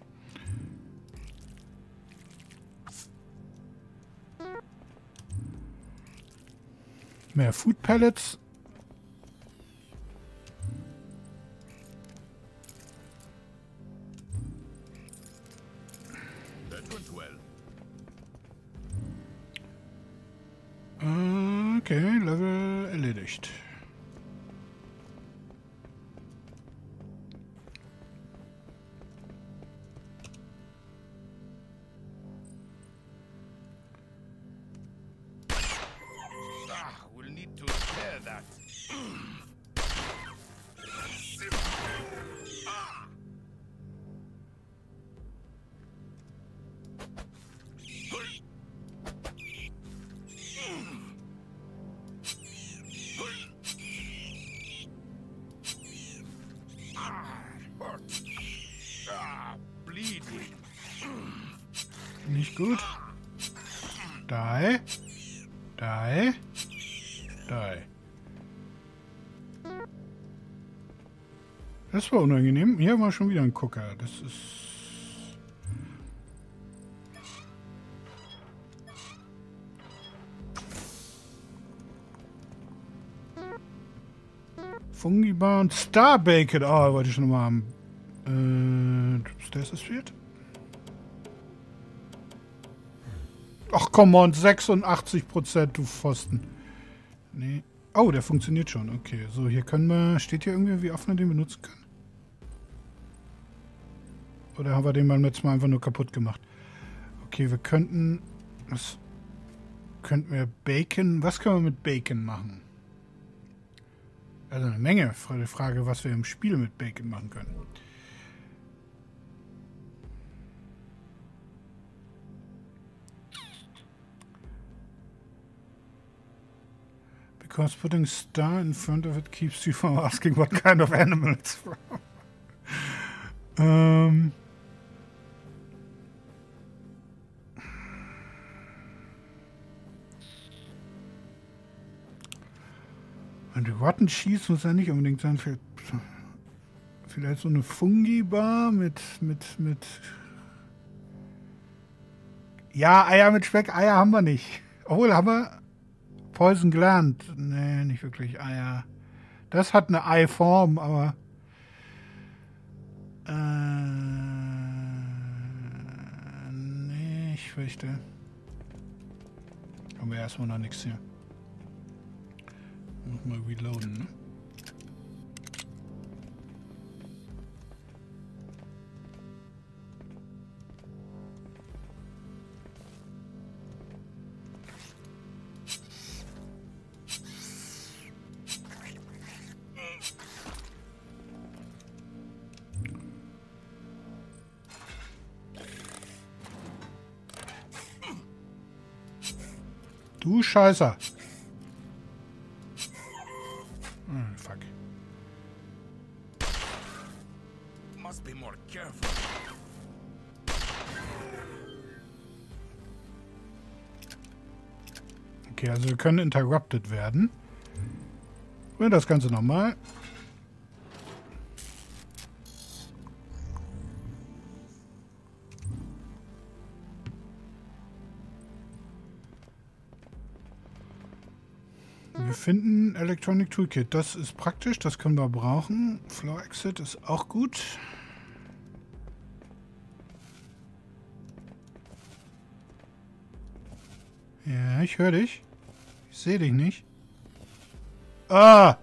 Mehr Food Pellets. erledigt. We'll need to repair that. Bleeding. Nicht gut. Die. Die. Die. Das war unangenehm. Hier haben wir schon wieder einen Gucker. Das ist... Fungibar und Star Bacon. Oh, wollte ich schon mal haben. Das ist wird. Ach, come on, 86%, du Pfosten. Nee. Oh, der funktioniert schon. Okay, so, hier können wir... Steht hier irgendwie, wie oft man den benutzen kann? Oder haben wir den beim letzten Mal einfach nur kaputt gemacht? Okay, wir könnten... Was könnten wir... Bacon... Was können wir mit Bacon machen? Also eine Menge. Die Frage, was wir im Spiel mit Bacon machen können. Because putting star in front of it keeps you from asking what kind of animal it's from. Und Rotten Cheese muss ja nicht unbedingt sein. Vielleicht so eine Fungi-Bar mit... Ja, Eier mit Speck. Eier haben wir nicht. Obwohl, haben wir... Poison Gland. Nee, nicht wirklich Eier. Das hat eine Eiform, aber... nee, ich fürchte... Haben wir erstmal noch nichts hier. Mal reloaden, ne? Du Scheißer. Fuck. Must be more careful. Okay, also wir können interrupted werden. Und das Ganze nochmal. Wir finden Electronic Toolkit. Das ist praktisch, das können wir brauchen. Floor Exit ist auch gut. Ja, ich höre dich. Ich sehe dich nicht. Ah!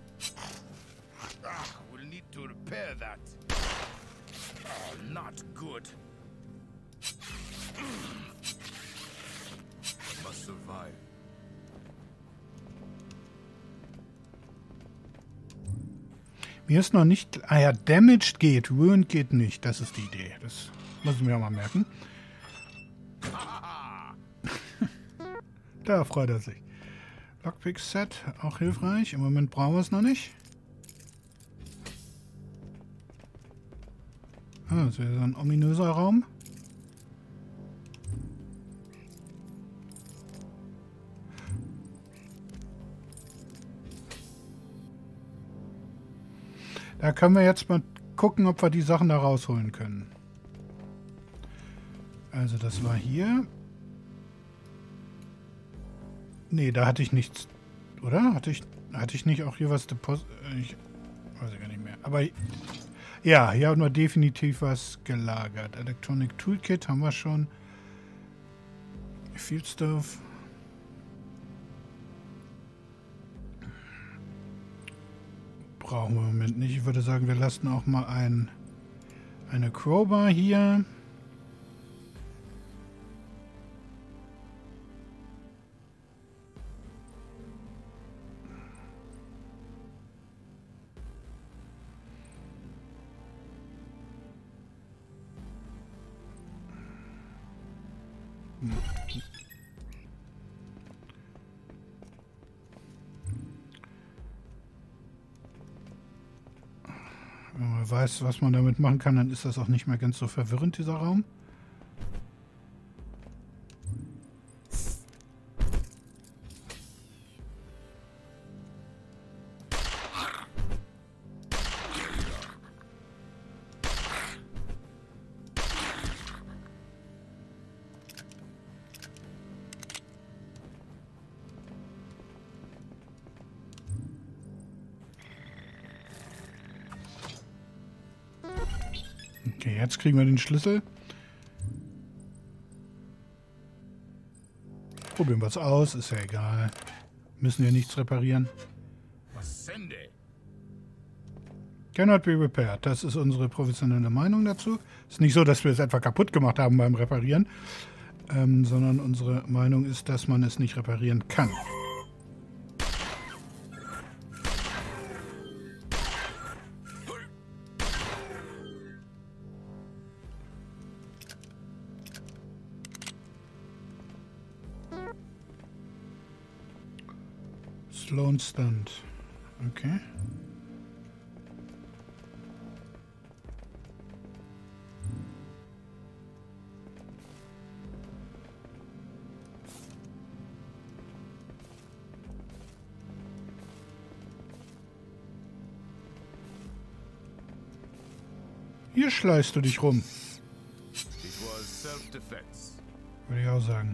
We'll need to repair that. Oh, not good. Must survive. Mir ist noch nicht... Ah ja, Damaged geht, Ruined geht nicht. Das ist die Idee. Das müssen wir auch mal merken. Da freut er sich. Lockpick Set, auch hilfreich. Im Moment brauchen wir es noch nicht. Ah, das wäre so ein ominöser Raum. Da können wir jetzt mal gucken, ob wir die Sachen da rausholen können. Also das war hier. Nee, da hatte ich nichts. Oder? Hatte ich nicht auch hier was Deposit? Ich weiß ich gar nicht mehr. Aber ja, hier haben wir definitiv was gelagert. Electronic Toolkit haben wir schon. Field Stuff. brauchen wir im Moment nicht. Ich würde sagen, wir lassen auch mal eine Crowbar hier. Wenn man weiß, was man damit machen kann, dann ist das auch nicht mehr ganz so verwirrend, dieser Raum. Okay, jetzt kriegen wir den Schlüssel. Probieren wir es aus, ist ja egal. Müssen wir nichts reparieren. Cannot be repaired. Das ist unsere professionelle Meinung dazu. Ist nicht so, dass wir es etwa kaputt gemacht haben beim Reparieren, sondern unsere Meinung ist, dass man es nicht reparieren kann. Sloan Stand. Okay. Hier schleißt du dich rum. Würde ich auch sagen.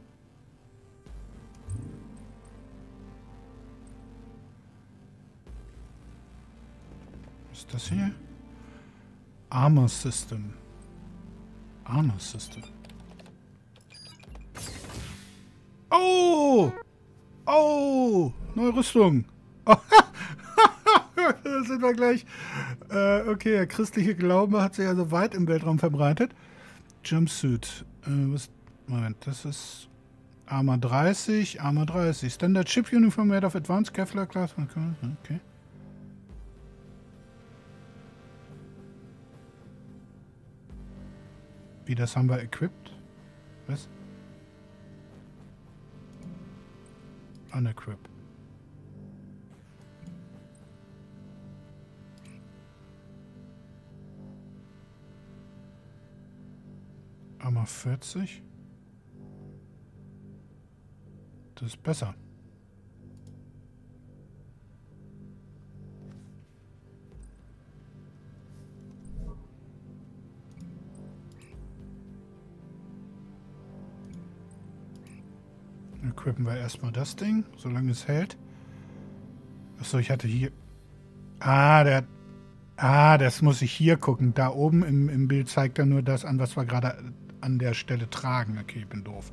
Was ist das hier? Armor System. Armor System. Oh! Oh! Neue Rüstung. Oh. Da sind wir gleich. Okay, der christliche Glaube hat sich also weit im Weltraum verbreitet. Jumpsuit. Moment, das ist Armor 30. Armor 30. Standard Ship Uniform made of Advanced Kevlar Class. Okay. Wie, das haben wir equipped? Was? Unequipped. Armor 40. Das ist besser. Equippen wir erstmal das Ding, solange es hält. Achso, ich hatte hier... das muss ich hier gucken. Da oben im Bild zeigt er nur das an, was wir gerade an der Stelle tragen. Okay, ich bin doof.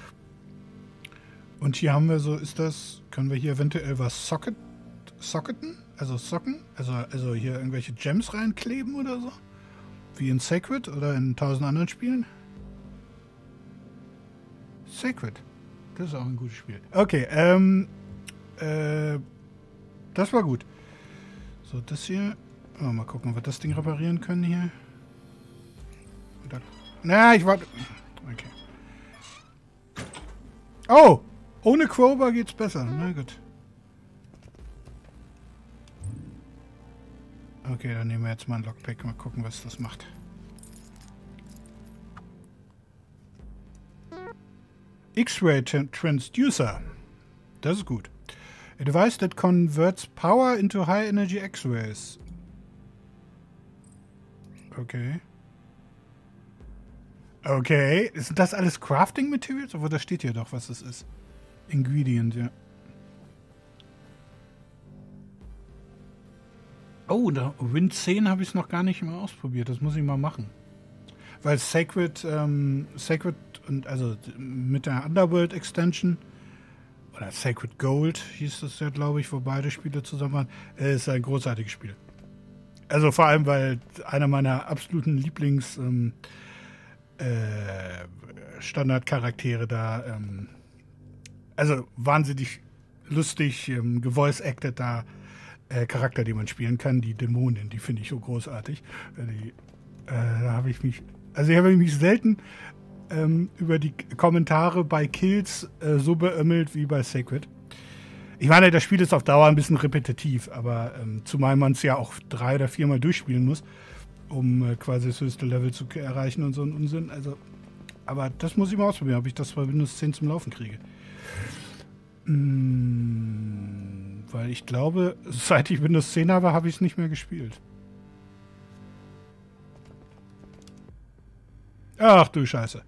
Und hier haben wir so, können wir hier eventuell was socketen? Also socken? Also hier irgendwelche Gems reinkleben oder so? Wie in Sacred oder in 1000 anderen Spielen? Sacred. Das ist auch ein gutes Spiel. Okay, das war gut. So, das hier. Oh, mal gucken, ob wir das Ding reparieren können hier. Ich warte. Okay. Oh! Ohne Crowbar geht's besser. Na gut. Okay, dann nehmen wir jetzt mal ein Lockpick. Mal gucken, was das macht. X-Ray Transducer. Das ist gut. A device that converts power into high energy X-Rays. Okay. Okay. Sind das alles Crafting Materials? Obwohl, da steht hier doch, was es ist. Ingredient, ja. Oh, da Win 10 habe ich es noch gar nicht mal ausprobiert. Das muss ich mal machen. Weil Sacred und also mit der Underworld Extension oder Sacred Gold hieß das ja, glaube ich, wo beide Spiele zusammen waren. Ist ein großartiges Spiel. Also vor allem, weil einer meiner absoluten Lieblings Standardcharaktere da, also wahnsinnig lustig, gevoice-acted da Charakter, den man spielen kann, die Dämonin, die finde ich so großartig. Da habe ich mich, also ich habe mich selten über die Kommentare bei Kills so beömmelt wie bei Sacred. Ich meine, das Spiel ist auf Dauer ein bisschen repetitiv, aber zumal man es ja auch 3 oder 4 Mal durchspielen muss, um quasi das höchste Level zu erreichen und so ein Unsinn. Also, aber das muss ich mal ausprobieren, ob ich das bei Windows 10 zum Laufen kriege. Weil ich glaube, seit ich Windows 10 habe, habe ich es nicht mehr gespielt. Ach du Scheiße.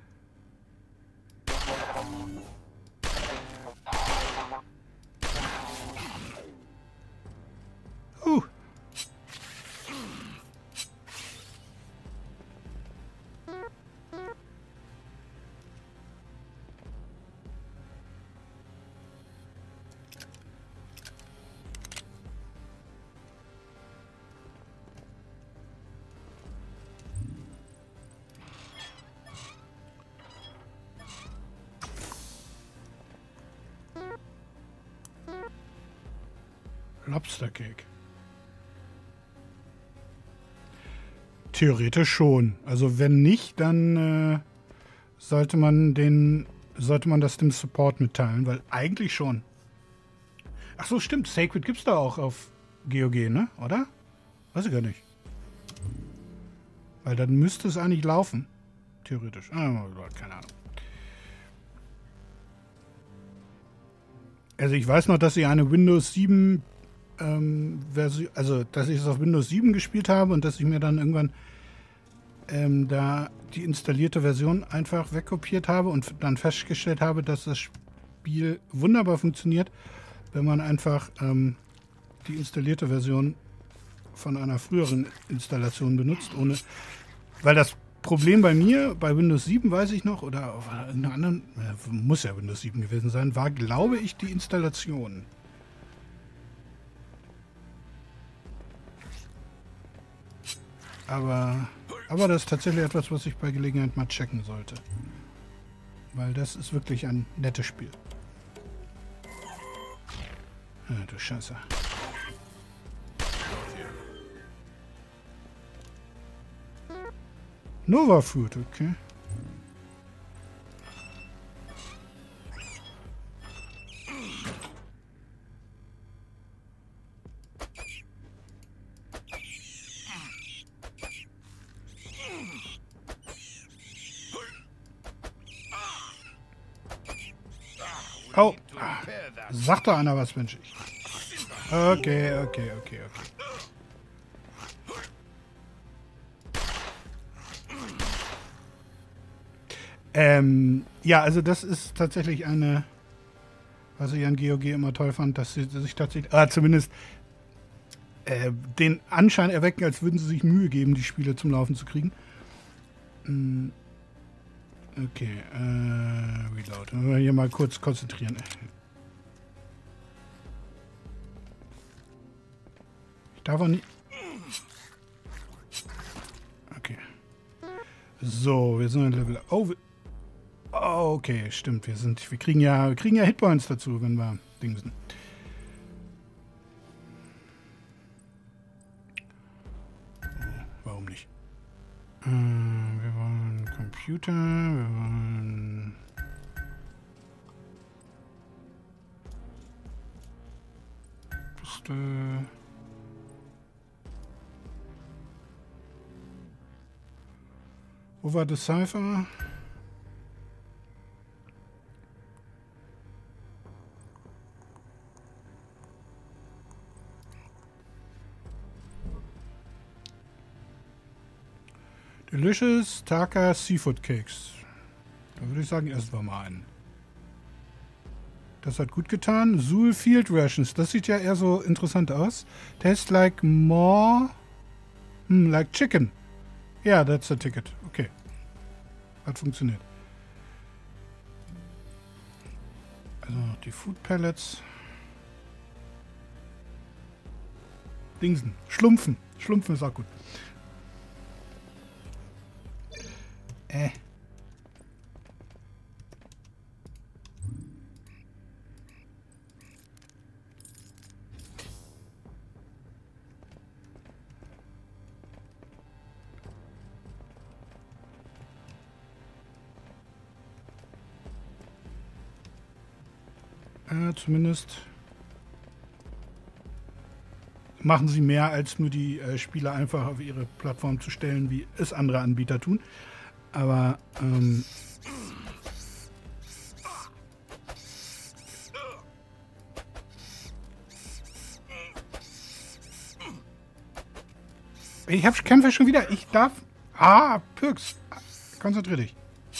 Lobster Cake. Theoretisch schon. Also wenn nicht, dann sollte man das dem Support mitteilen, weil eigentlich schon. Ach so, stimmt. Sacred gibt's da auch auf GOG, ne? Oder? Weiß ich gar nicht. Weil dann müsste es eigentlich laufen. Theoretisch. Ah, keine Ahnung. Also ich weiß noch, dass ich eine Windows 7 Version, also dass ich es auf Windows 7 gespielt habe und dass ich mir dann irgendwann da die installierte Version einfach wegkopiert habe und dann festgestellt habe, dass das Spiel wunderbar funktioniert, wenn man einfach die installierte Version von einer früheren Installation benutzt, weil das Problem bei mir, bei Windows 7 weiß ich noch, oder auf einer anderen, muss ja Windows 7 gewesen sein, war, glaube ich, die Installation. Aber das ist tatsächlich etwas, was ich bei Gelegenheit mal checken sollte. Weil das ist wirklich ein nettes Spiel. Ah, du Scheiße. Nova Fruit, okay. Oh, sagt doch einer was, Mensch. Okay. Ja, also das ist tatsächlich eine, was ich an GOG immer toll fand, dass sie sich tatsächlich, zumindest den Anschein erwecken, als würden sie sich Mühe geben, die Spiele zum Laufen zu kriegen. Okay, Reload. Wenn wir hier mal kurz konzentrieren. Ich darf auch nicht... Okay. So, wir sind ein Level... Oh, okay, stimmt. Wir kriegen ja Hitpoints dazu, wenn wir Dingsen. Warum nicht? Wir wollen Computer, wir wollen... Pistole... Wo war das Cypher? Delicious Taka Seafood Cakes. Da würde ich sagen, essen wir mal einen. Das hat gut getan. Zool Field Rations. Das sieht ja eher so interessant aus. Tastes like more... like chicken. Ja, that's a ticket. Okay. Hat funktioniert. Also noch die Food Pellets. Dingsen. Schlumpfen. Schlumpfen ist auch gut. Zumindest machen sie mehr, als nur die Spieler einfach auf ihre Plattform zu stellen, wie es andere Anbieter tun. Aber ich kämpfe schon wieder. Ich darf... Pirks. Konzentrier dich.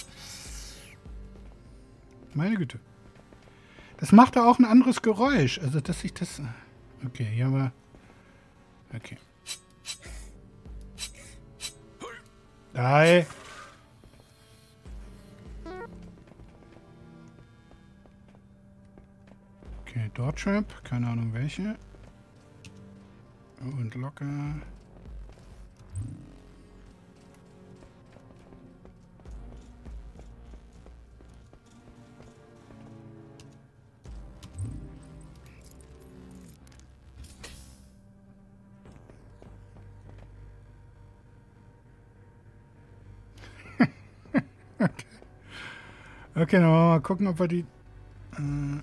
Meine Güte. Das macht da auch ein anderes Geräusch. Also, dass ich das... Okay, hier war... Okay. Hi. Okay, Dodge-Trap. Keine Ahnung welche. Und locker... Okay, dann wollen wir mal gucken, ob wir die... können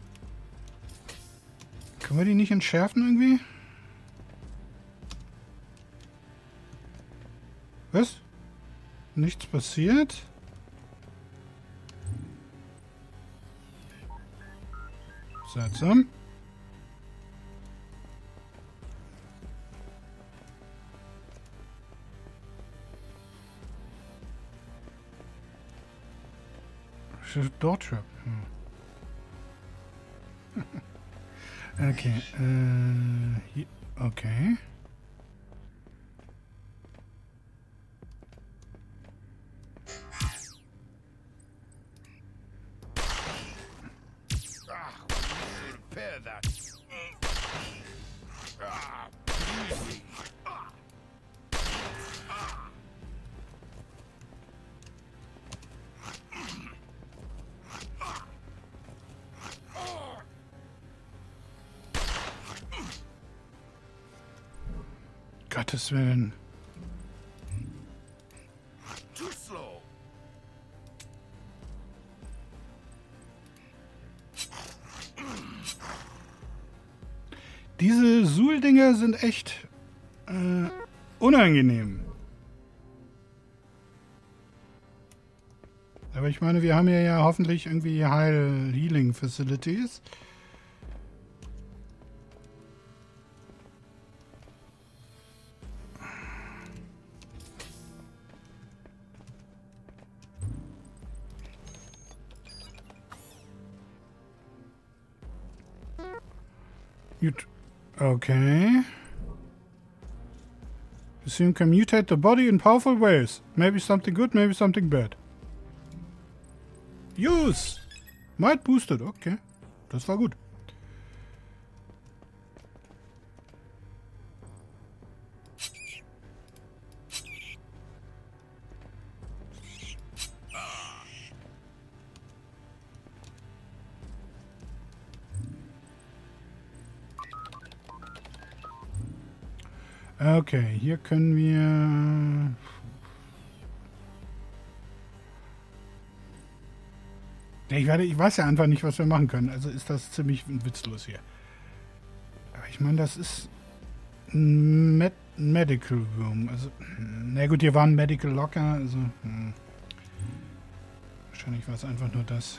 wir die nicht entschärfen irgendwie? Was? Nichts passiert? Seltsam. Dodge-Trap. Okay. Hier, okay. Repair that. Easy. Gottes Willen. Too slow. Diese Suhl-Dinger sind echt unangenehm. Aber ich meine, wir haben ja hoffentlich irgendwie Healing Facilities. Gut. Okay. Assume can mutate the body in powerful ways. Maybe something good, maybe something bad. Use! Might boosted, okay. Das war gut. Okay, hier können wir... Ich weiß ja einfach nicht, was wir machen können. Also ist das ziemlich witzlos hier. Aber ich meine, das ist ein Medical Room. Also, na gut, hier war ein Medical Locker. Also, wahrscheinlich war es einfach nur das.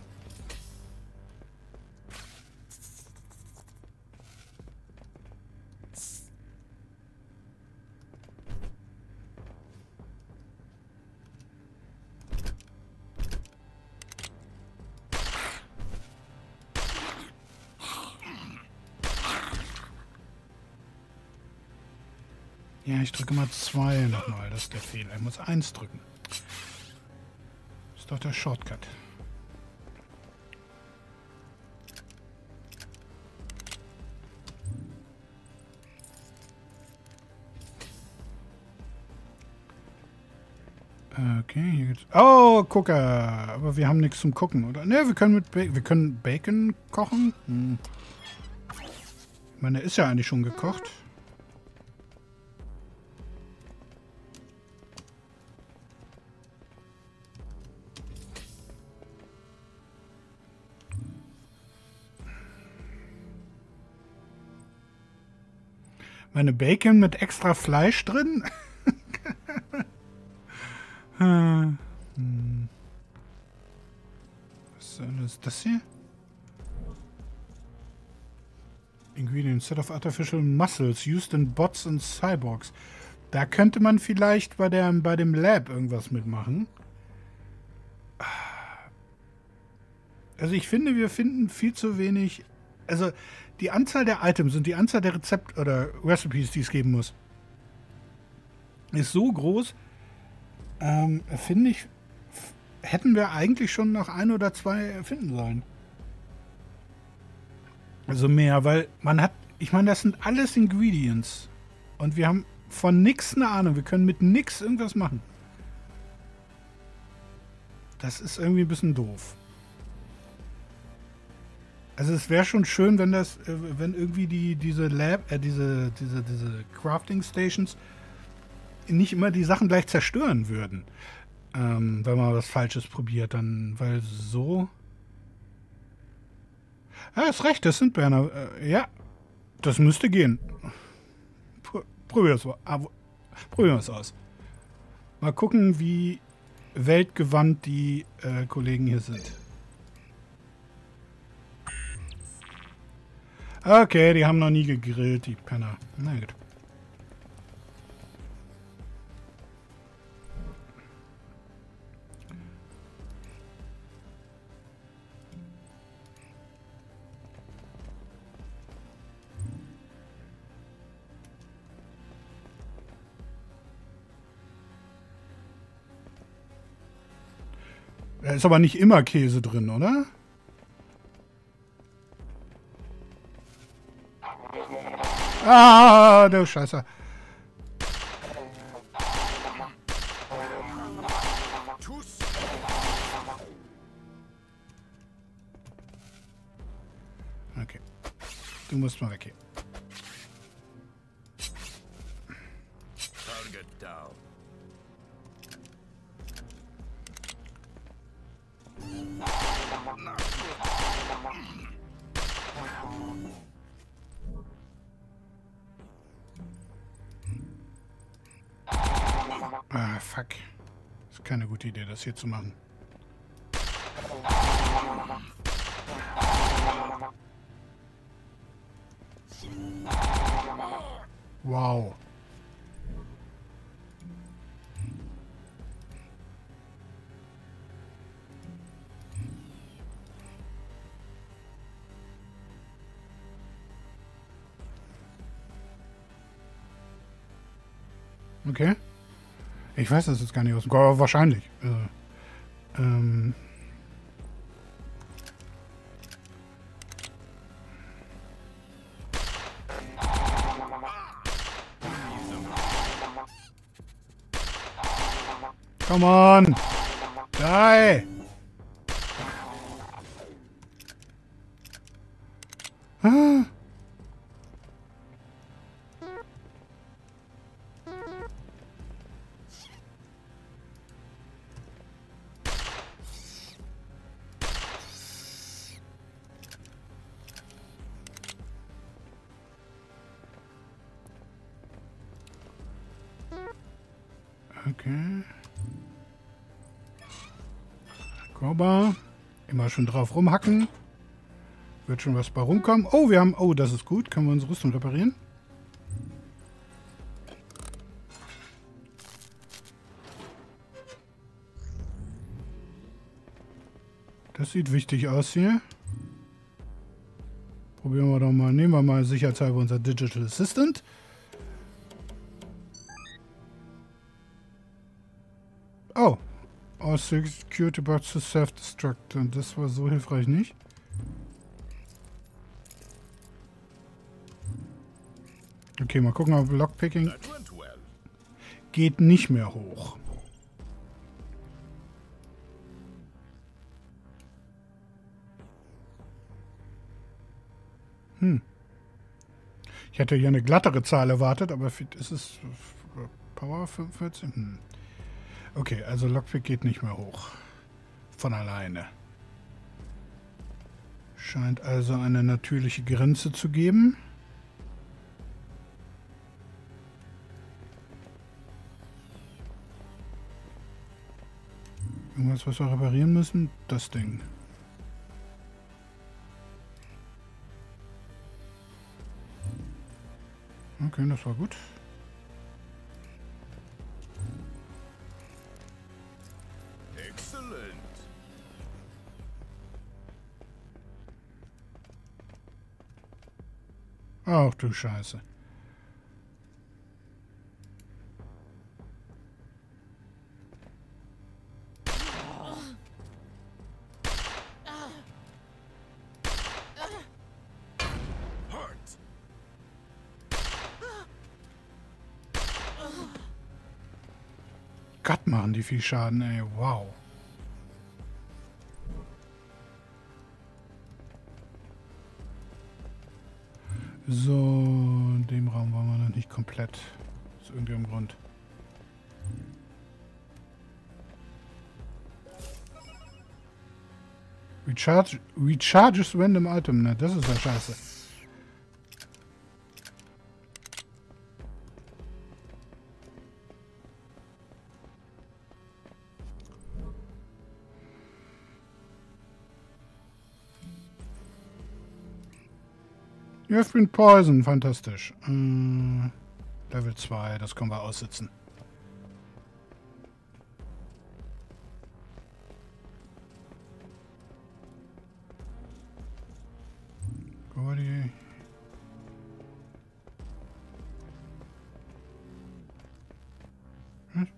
Ja, ich drücke mal 2 nochmal. Das ist der Fehler. Ich muss 1 drücken. Ist doch der Shortcut. Okay, hier geht's. Oh, Gucker. Aber wir haben nichts zum Gucken, oder? Ne, wir können wir können Bacon kochen. Hm. Ich meine, der ist ja eigentlich schon gekocht. Meine Bacon mit extra Fleisch drin? Was ist das hier? Ingredients, set of artificial muscles used in bots and cyborgs. Da könnte man vielleicht bei dem Lab irgendwas mitmachen. Also ich finde, wir finden viel zu wenig... Also die Anzahl der Items und die Anzahl der oder Recipes, die es geben muss, ist so groß, finde ich, hätten wir eigentlich schon noch 1 oder 2 finden sollen. Also mehr, weil man hat, ich meine, das sind alles Ingredients. Und wir haben von nix eine Ahnung. Wir können mit nix irgendwas machen. Das ist irgendwie ein bisschen doof. Also es wäre schon schön, wenn wenn irgendwie diese Crafting Stations nicht immer die Sachen gleich zerstören würden. Wenn man was Falsches probiert, dann, weil so... Ja, ist recht, das sind Berner. Ja, das müsste gehen. Probieren wir es aus. Mal gucken, wie weltgewandt die Kollegen hier sind. Okay, die haben noch nie gegrillt, die Penner. Na gut. Da ist aber nicht immer Käse drin, oder? Ah, du Scheiße. Okay. Du musst mal weg hier. Target down. Ah, fuck. Ist keine gute Idee, das hier zu machen. Wow. Okay. Ich weiß das jetzt gar nicht aus dem Kopf, aber wahrscheinlich. Come on! Die! Ah. Okay. Korba. Immer schön drauf rumhacken. Wird schon was bei rumkommen. Oh, wir haben... Oh, das ist gut. Können wir unsere Rüstung reparieren? Das sieht wichtig aus hier. Probieren wir doch mal. Nehmen wir mal sicherheitshalber unser Digital Assistant. Oh. All security bots to self-destruct. Und das war so hilfreich nicht. Okay, mal gucken, ob Lockpicking geht nicht mehr hoch. Ich hätte hier eine glattere Zahl erwartet, aber ist es Power 45? Okay, also Lockpick geht nicht mehr hoch. Von alleine. Scheint also eine natürliche Grenze zu geben. Irgendwas, was wir reparieren müssen? Das Ding. Okay, das war gut. Excellent. Ach du Scheiße. Hurt. Gott, machen die viel Schaden, ey. Wow. So, in dem Raum waren wir noch nicht komplett. Aus irgendeinem Grund. Recharges random item, ne? Das ist ja scheiße. You have been poisoned, fantastisch. Level 2, das können wir aussitzen. Gordy. Hm?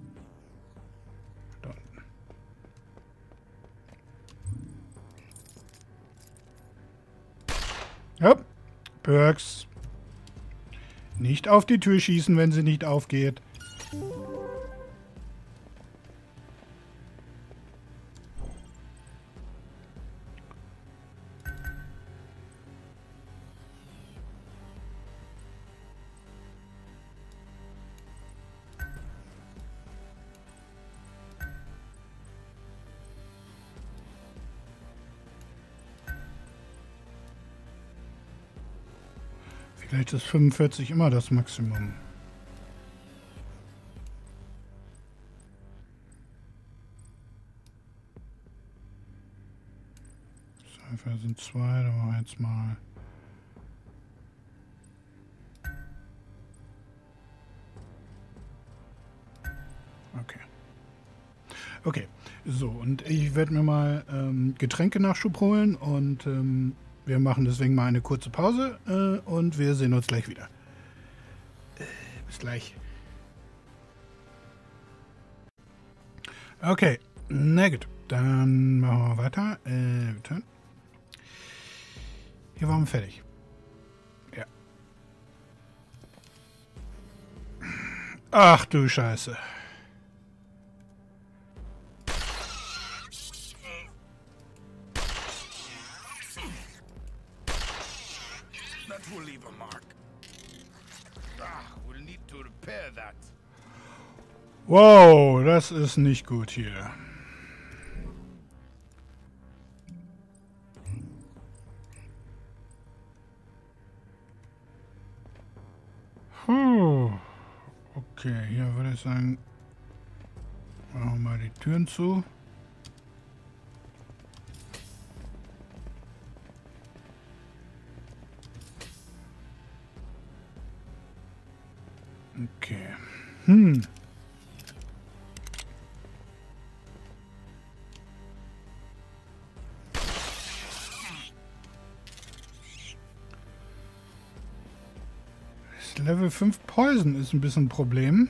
Da unten. Ja. Perks. Nicht auf die Tür schießen, wenn sie nicht aufgeht. Vielleicht ist 45 immer das Maximum. Cypher sind 2, da machen wir jetzt mal. Okay. Okay, so, und ich werde mir mal Getränke-Nachschub holen und wir machen deswegen mal eine kurze Pause und wir sehen uns gleich wieder. Bis gleich. Okay, na gut, dann machen wir weiter. Return. Hier waren wir fertig. Ja. Ach du Scheiße. That will leave a mark. We'll need to repair that. Wow, das ist nicht gut hier. Okay, hier würde ich sagen, machen wir mal die Türen zu. Okay. Das Level 5 Poison ist ein bisschen ein Problem.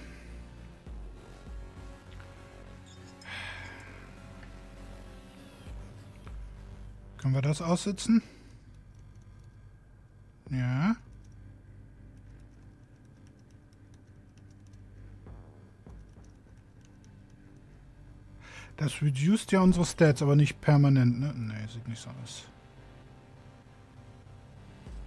Können wir das aussitzen? Ja. Das reduced ja unsere Stats, aber nicht permanent, ne? Ne, sieht nicht so aus.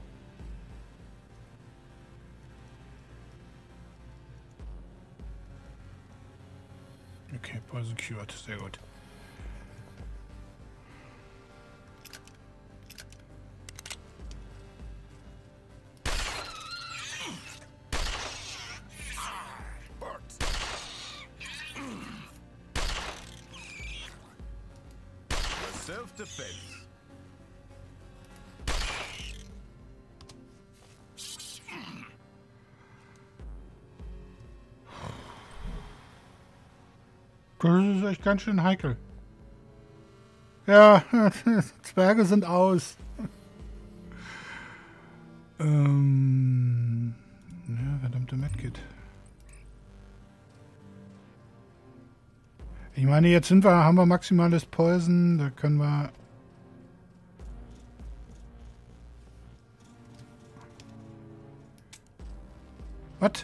Okay, Poison cured. Sehr gut. Self-defense. Das ist echt ganz schön heikel. Ja, Zwerge sind aus. Ja, verdammte Medkit. Ich meine, jetzt haben wir maximales Poison, da können wir... Was?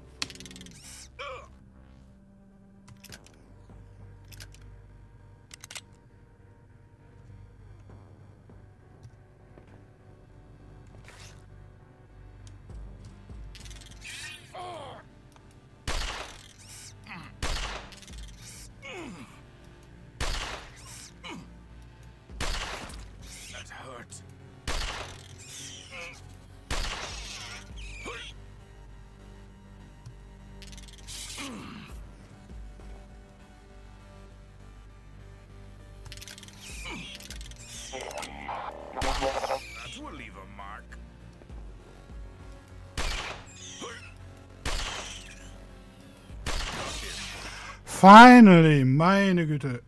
That hurt. That will leave a mark. Finally, meine Güte.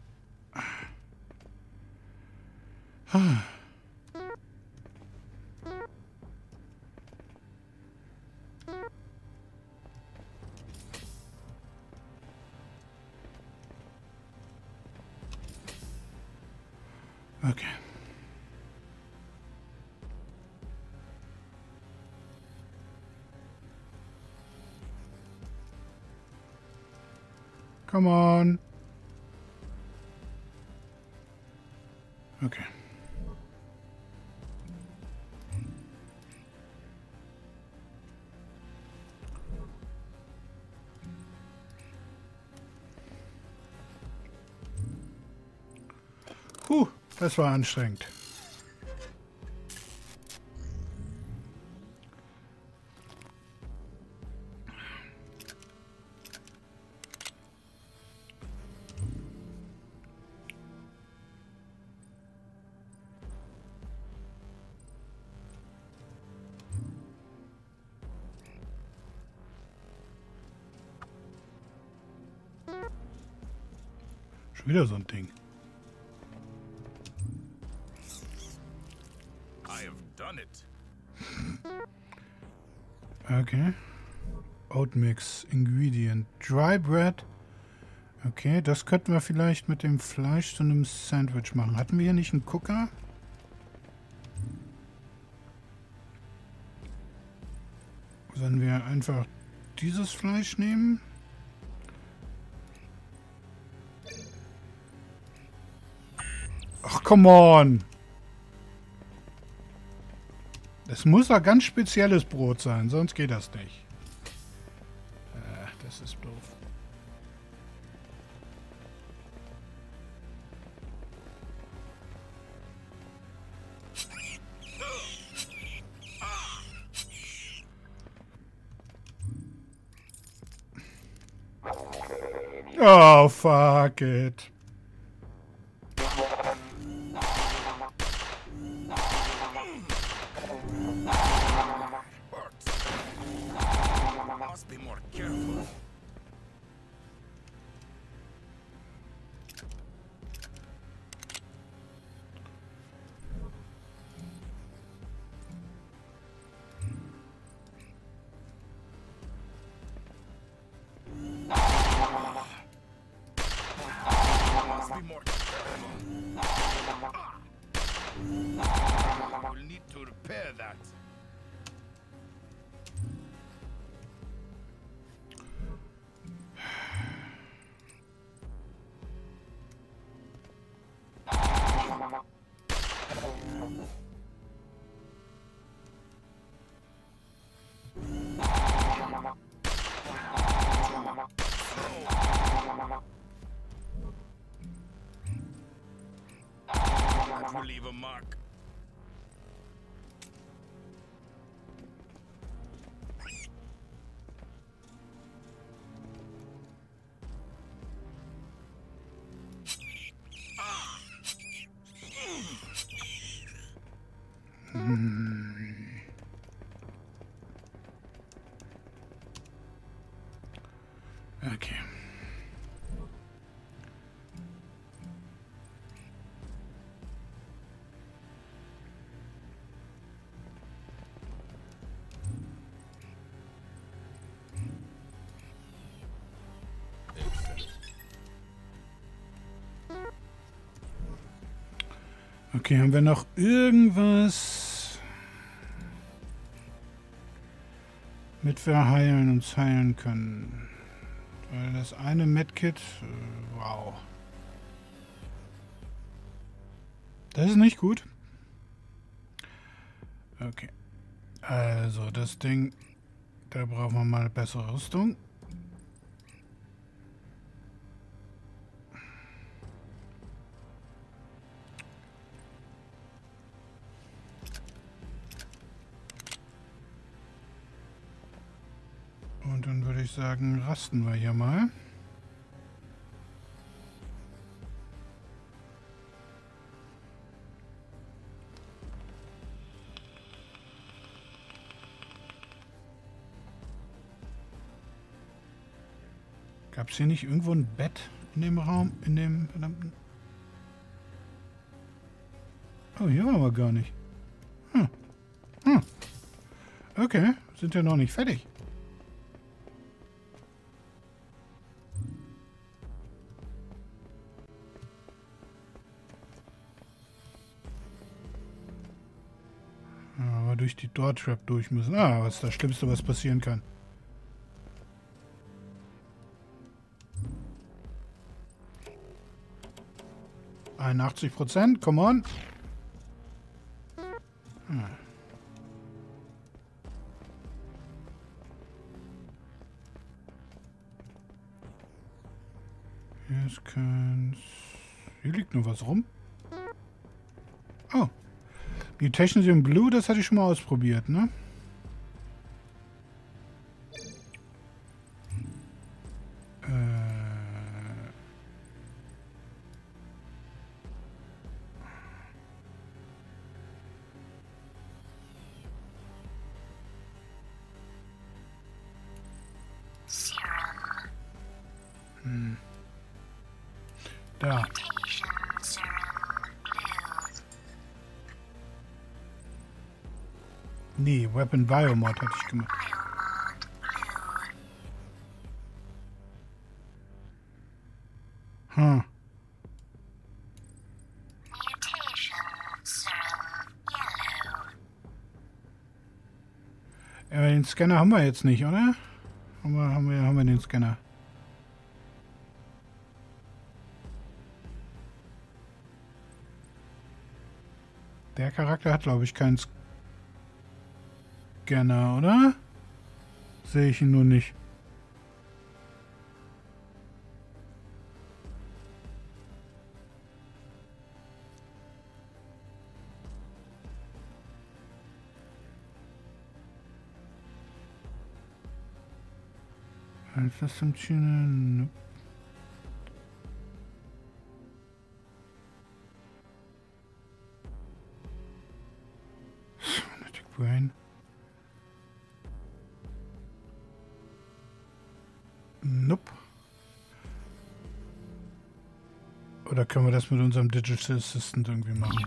Okay. Come on. Okay. Das war anstrengend. Schon wieder so ein Ding. I have done it. Okay. Oat Mix, Ingredient, Dry Bread. Okay, das könnten wir vielleicht mit dem Fleisch zu einem Sandwich machen. Hatten wir hier nicht einen Cooker? Sollen wir einfach dieses Fleisch nehmen? Ach, come on! Es muss ein ganz spezielles Brot sein, sonst geht das nicht. Das ist doof. Oh, fuck it. Must be more careful. leave a mark. Okay. Okay, haben wir noch irgendwas, mit wir uns heilen können? Weil das eine Medkit, wow. Das ist nicht gut. Okay. Also, das Ding, da brauchen wir mal bessere Rüstung. Und dann würde ich sagen, rasten wir hier mal. Gab es hier nicht irgendwo ein Bett in dem Raum, in dem verdammten... Oh, hier waren wir gar nicht. Okay, sind ja noch nicht fertig. Aber durch die Door Trap durch müssen. Ah, was ist das Schlimmste, was passieren kann. %, come on. Jetzt kann's... Hier liegt nur was rum. Oh. Mutations in Blue, das hatte ich schon mal ausprobiert, ne? Da. Nee, Weapon Biomod hatte ich gemacht. Hm. Aber den Scanner haben wir jetzt nicht, oder? Haben wir den Scanner? Der Charakter hat, glaube ich, keinen Scanner, oder? Sehe ich ihn nur nicht. System Tuner, nope. Phonetic Brain. Nope. Oder können wir das mit unserem Digital Assistant irgendwie machen?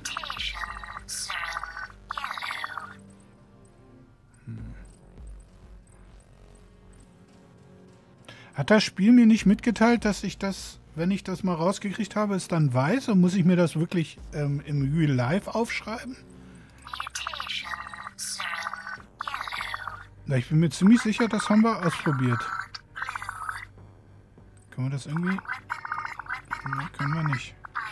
Hat das Spiel mir nicht mitgeteilt, dass ich das, wenn ich das mal rausgekriegt habe, es dann weiß? Und muss ich mir das wirklich im Real Life aufschreiben? Na, ich bin mir ziemlich sicher, das haben wir ausprobiert. Können wir das irgendwie? Ne, können wir nicht.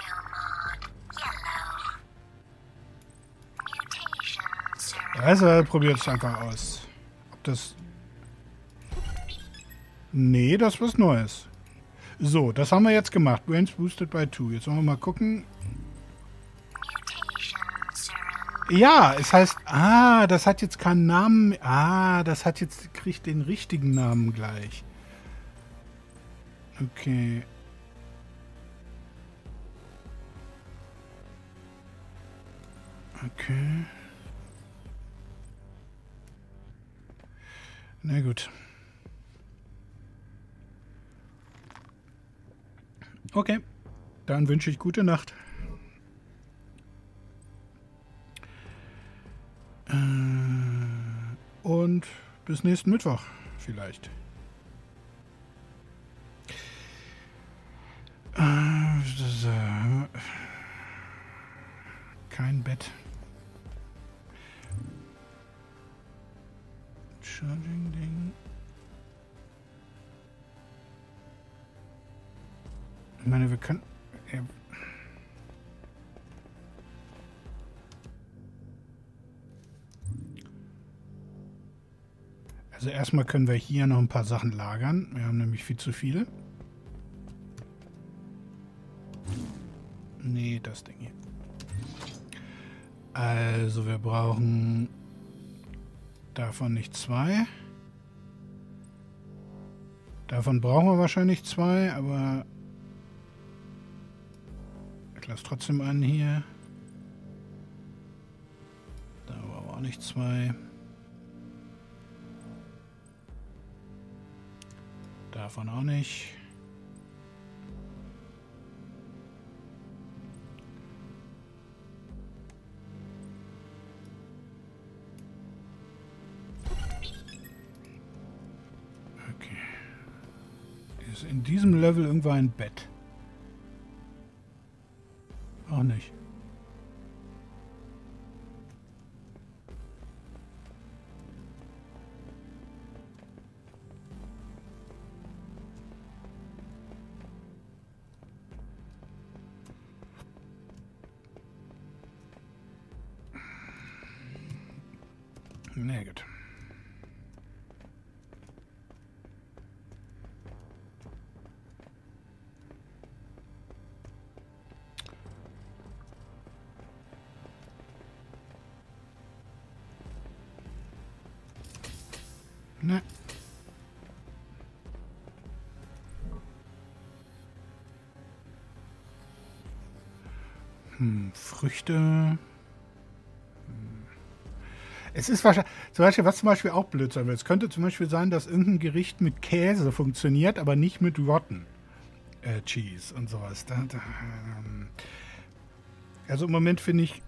Also probiert es einfach aus. Ob das... Nee, das ist was Neues. So, das haben wir jetzt gemacht. Brains boosted by 2. Jetzt wollen wir mal gucken. Ja, es heißt, das hat jetzt keinen Namen. Das hat jetzt, kriegt den richtigen Namen gleich. Okay. Okay. Na gut. Okay. Dann wünsche ich gute Nacht. Und bis nächsten Mittwoch vielleicht. Kein Bett. Charging-Ding. Ich meine, wir können... Also erstmal können wir hier noch ein paar Sachen lagern. Wir haben nämlich viel zu viele. Nee, das Ding hier. Also wir brauchen davon nicht 2. Davon brauchen wir wahrscheinlich 2, aber ich lasse trotzdem einen hier. Da brauchen wir auch nicht 2. Davon auch nicht. Okay. Ist in diesem Level irgendwo ein Bett? Auch nicht. Na gut. Ne. Früchte. Es ist wahrscheinlich, zum Beispiel, was zum Beispiel auch blöd sein wird. Es könnte zum Beispiel sein, dass irgendein Gericht mit Käse funktioniert, aber nicht mit Rotten Cheese und sowas. Also im Moment finde ich,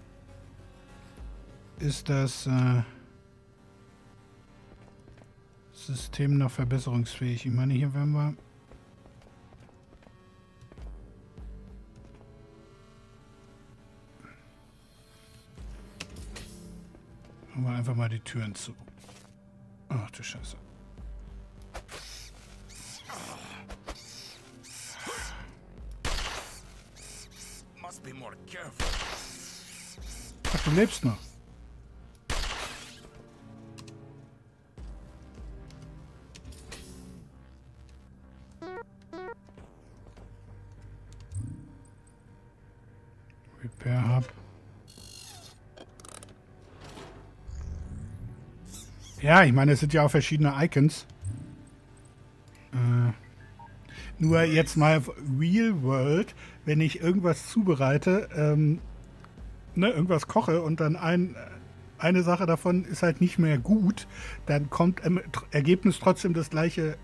ist das System noch verbesserungsfähig. Ich meine, hier werden wir... Machen wir einfach mal die Türen zu. Ach du Scheiße. Must be more careful. Ach, du lebst noch. Repair Hub. Ja, ich meine, es sind ja auch verschiedene Icons. Nur jetzt mal Real World, wenn ich irgendwas zubereite, irgendwas koche und dann eine Sache davon ist halt nicht mehr gut, dann kommt im Ergebnis trotzdem das gleiche,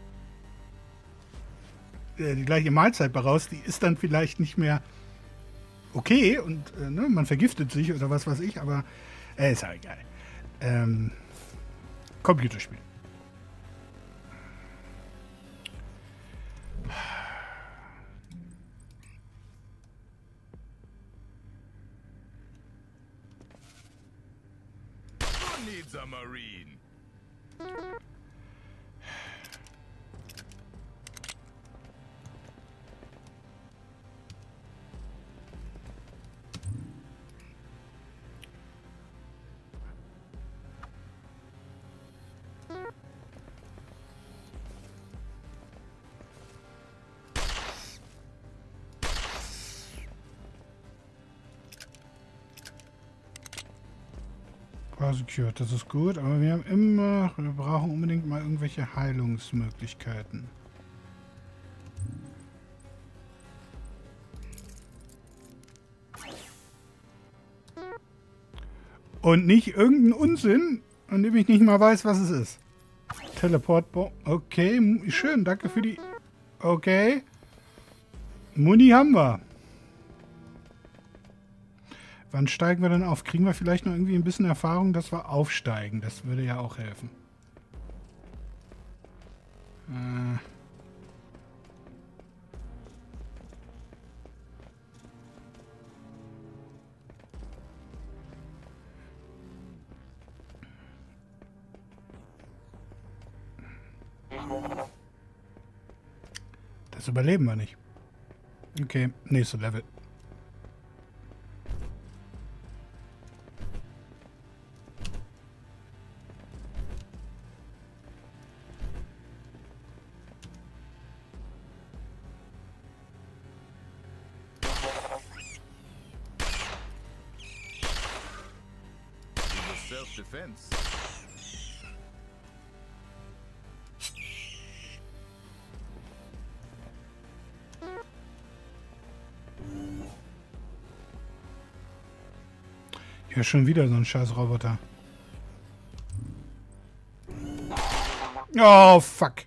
die gleiche Mahlzeit raus. Die ist dann vielleicht nicht mehr okay und man vergiftet sich oder was weiß ich, aber ist ja egal. Computerspiel. Who needs a marine? are secured. Das ist gut, aber wir haben immer... Wir brauchen unbedingt mal irgendwelche Heilungsmöglichkeiten. Und nicht irgendein Unsinn, an dem ich nicht mal weiß, was es ist. Teleportbomb. Okay, schön, danke für die... Okay. Muni haben wir. Wann steigen wir denn auf? Kriegen wir vielleicht noch irgendwie ein bisschen Erfahrung, dass wir aufsteigen? Das würde ja auch helfen. Das überleben wir nicht. Okay, nächste Level. Self-defense. Ja, schon wieder so ein scheiß Roboter. Oh, fuck.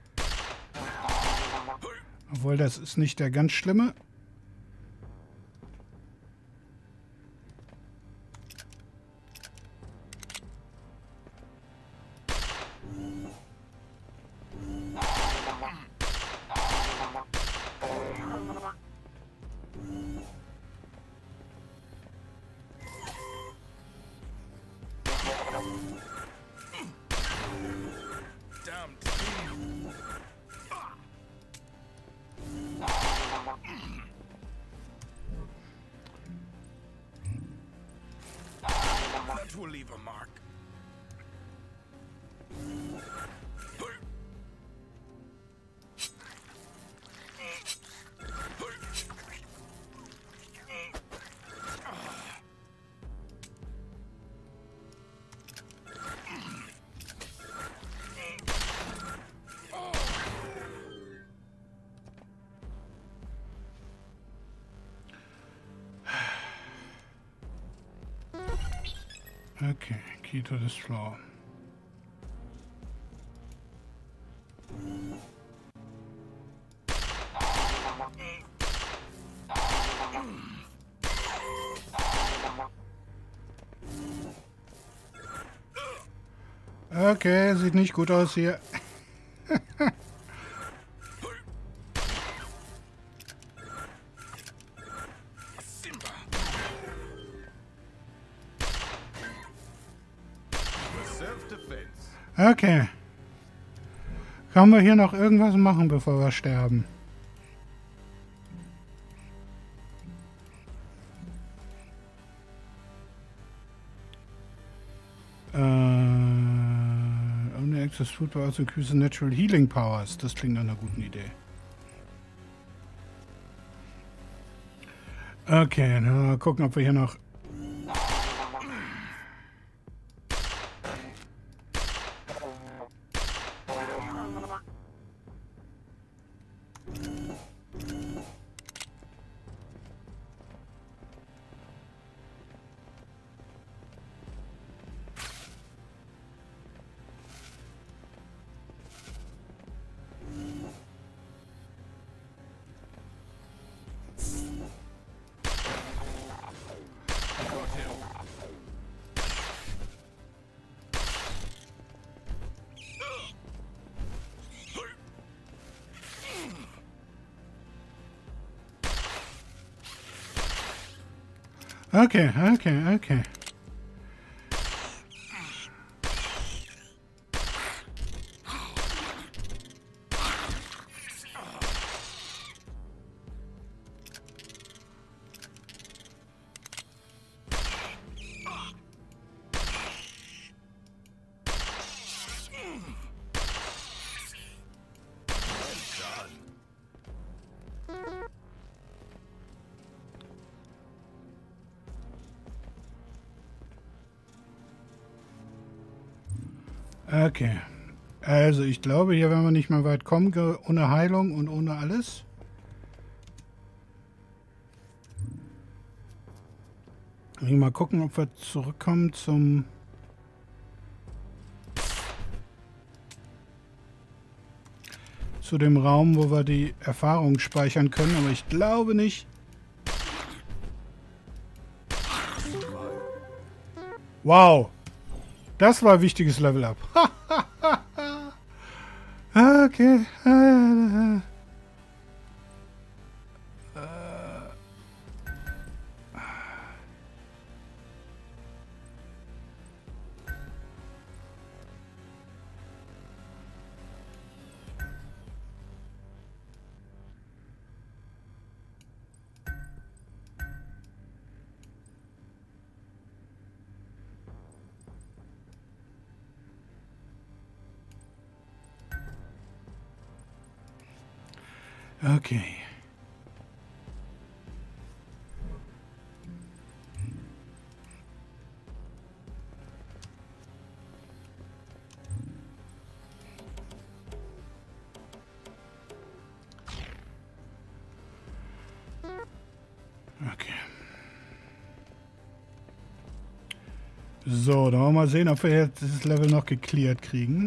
Obwohl, das ist nicht der ganz schlimme. That will leave a mark. Okay, key to this floor. Okay, sieht nicht gut aus hier. Okay. Können wir hier noch irgendwas machen, bevor wir sterben? Only access food powers increase natural healing powers. Das klingt nach einer guten Idee. Okay, dann mal gucken, ob wir hier noch... Okay, okay, okay. Okay. Also ich glaube, hier werden wir nicht mehr weit kommen, ohne Heilung und ohne alles. Mal gucken, ob wir zurückkommen zu dem Raum, wo wir die Erfahrung speichern können, aber ich glaube nicht. Wow. Das war ein wichtiges Level-Up. Okay. Okay. Okay. So, dann wollen wir mal sehen, ob wir jetzt dieses Level noch geklärt kriegen.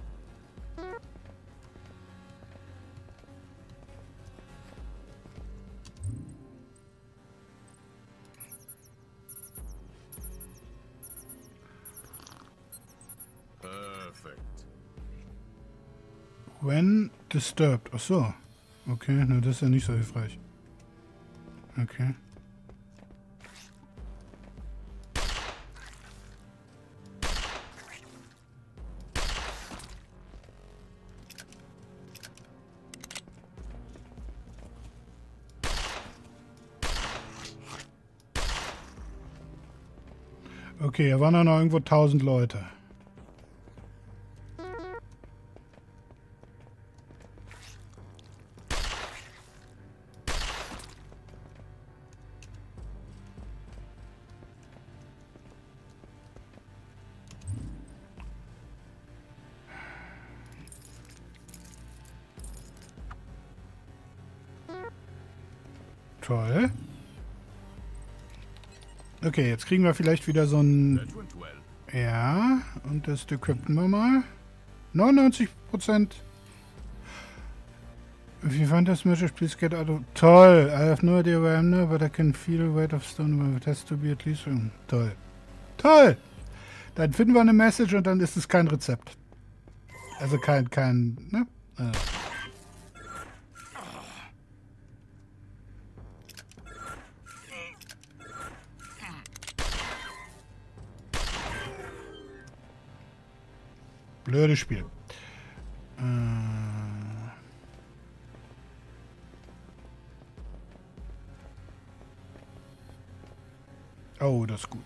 When disturbed. Ach so. Okay, na, das ist ja nicht so hilfreich. Okay. Okay, hier waren noch irgendwo 1000 Leute. Toll. Okay, jetzt kriegen wir vielleicht wieder so ein... Ja, und das equippen wir mal. 99%. If you find this message, please get out of... Toll. I have no idea where I am now, but I can feel the weight of stone, but it has to be at least... Toll. Toll. Dann finden wir eine Message und dann ist es kein Rezept. Also kein... Ne? Blödes Spiel. Oh, das ist gut.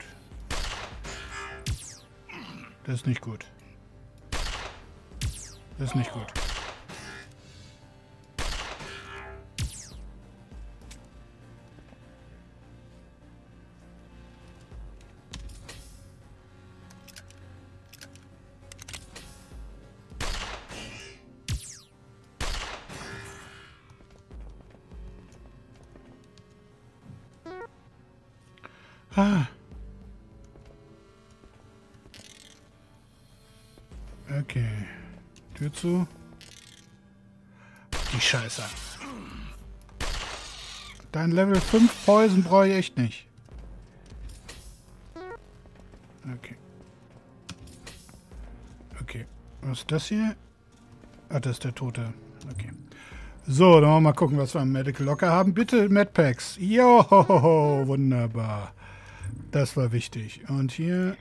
Das ist nicht gut. Das ist nicht gut. Ah. Okay. Tür zu. Die Scheiße. Dein Level 5 Poison brauche ich echt nicht. Okay. Okay. Was ist das hier? Ah, das ist der Tote. Okay. So, dann wollen wir mal gucken, was wir am Medical Locker haben. Bitte Medpacks. Johoho, wunderbar. Das war wichtig. Und hier...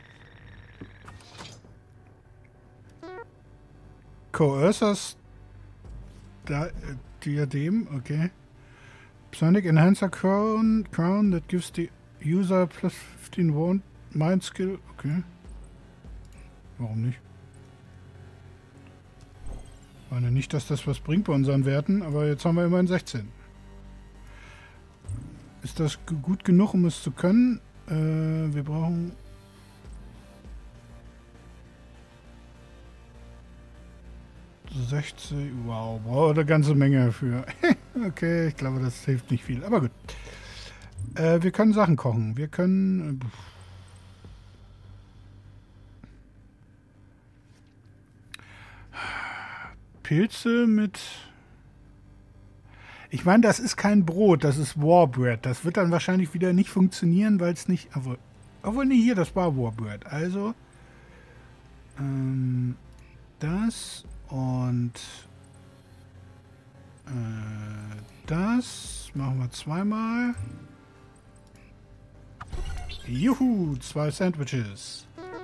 Coercers Diadem, okay. Psionic Enhancer Crown that gives the user plus 15 Wound Mind Skill, okay. Warum nicht? Ich meine nicht, dass das was bringt bei unseren Werten, aber jetzt haben wir immerhin 16. Ist das gut genug, um es zu können? Wir brauchen... 60. Wow, braucht eine ganze Menge dafür. Okay, ich glaube, das hilft nicht viel. Aber gut. Wir können Sachen kochen. Wir können... Pilze mit... Ich meine, das ist kein Brot, das ist Warbread. Das wird dann wahrscheinlich wieder nicht funktionieren, weil es nicht... Obwohl, nee, hier, das war Warbread. Also, das und das machen wir zweimal. Juhu, 2 Sandwiches.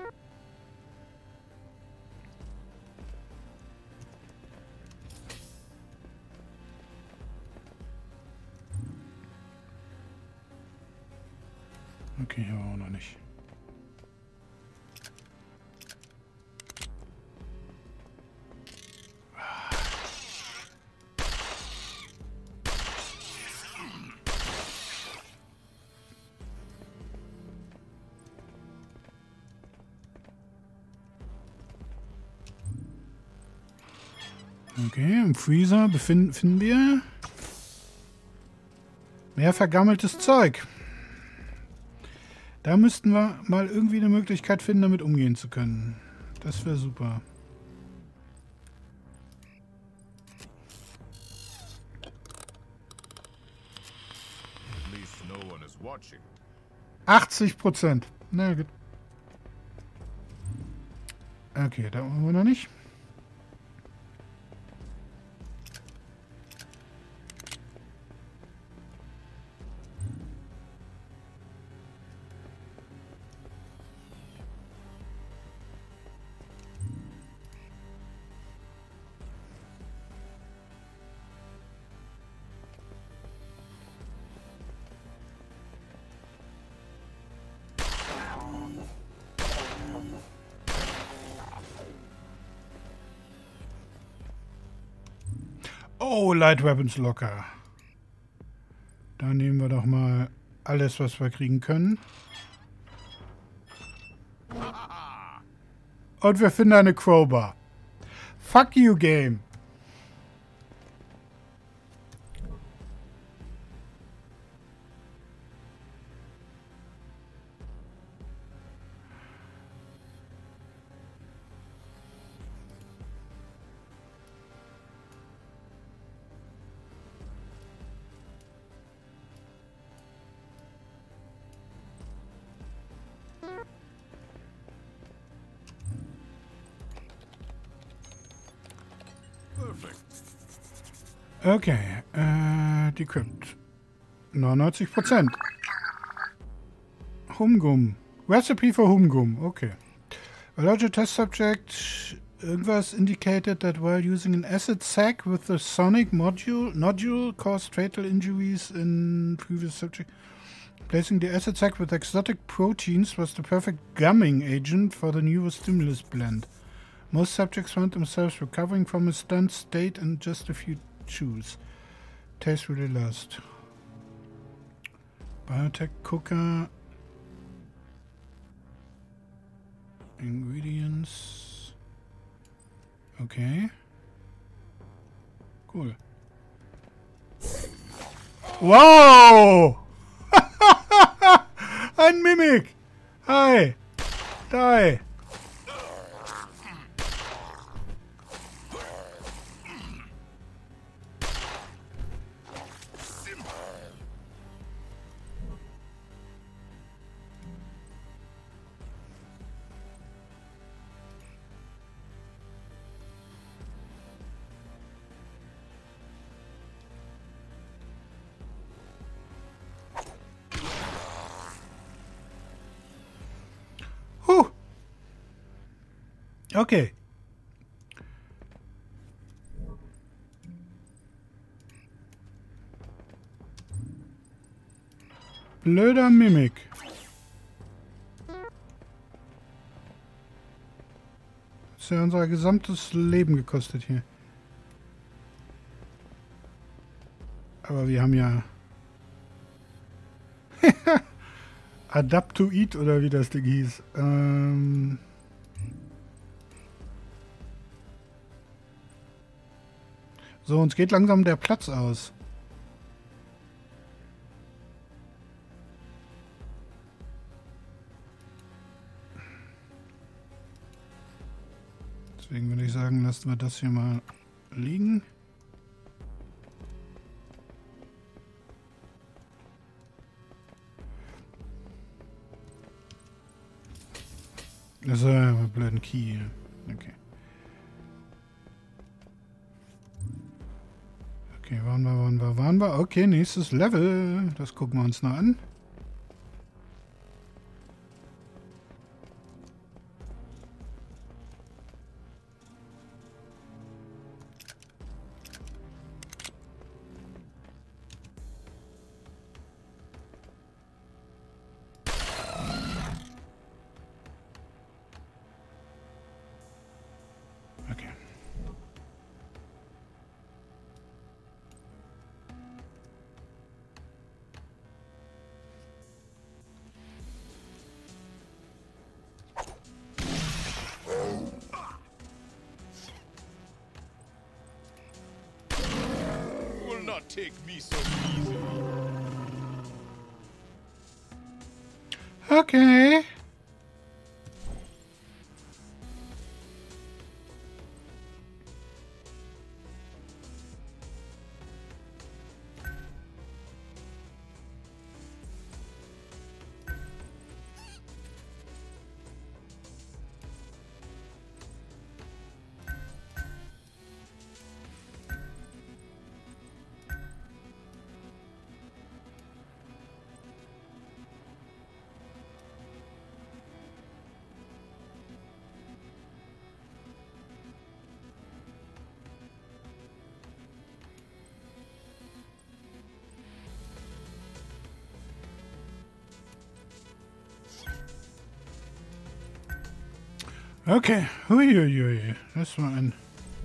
Okay, hier auch noch nicht. Okay, im Freezer finden wir mehr vergammeltes Zeug. Da müssten wir mal irgendwie eine Möglichkeit finden, damit umgehen zu können. Das wäre super. At least no one is watching. 80%. Na gut. Okay, da machen wir noch nicht. Oh, Light Weapons locker. Da nehmen wir doch mal alles, was wir kriegen können. Und wir finden eine Crowbar. Fuck you, Game. Okay, decrypt. 99%. Humgum. Recipe for Humgum. Okay. A larger test subject irgendwas indicated that while using an acid sac with the sonic nodule caused fatal injuries in previous subject. Placing the acid sac with exotic proteins was the perfect gumming agent for the newer stimulus blend. Most subjects found themselves recovering from a stunned state in just a few chews. Taste really lost. Biotech cooker. Ingredients. Okay. Cool. Wow! Ein Mimik! Hi! Die! Okay. Blöder Mimik. Das ist ja unser gesamtes Leben gekostet hier. Aber wir haben ja... Adapt to Eat oder wie das Ding hieß. So, uns geht langsam der Platz aus. Deswegen würde ich sagen, lassen wir das hier mal liegen. Das ist ein blöden Key. Okay. Okay, waren wir. Okay, nächstes Level. Das gucken wir uns noch an. Okay. Will not take me so easily. Okay. Okay. Huiuiui. Das war ein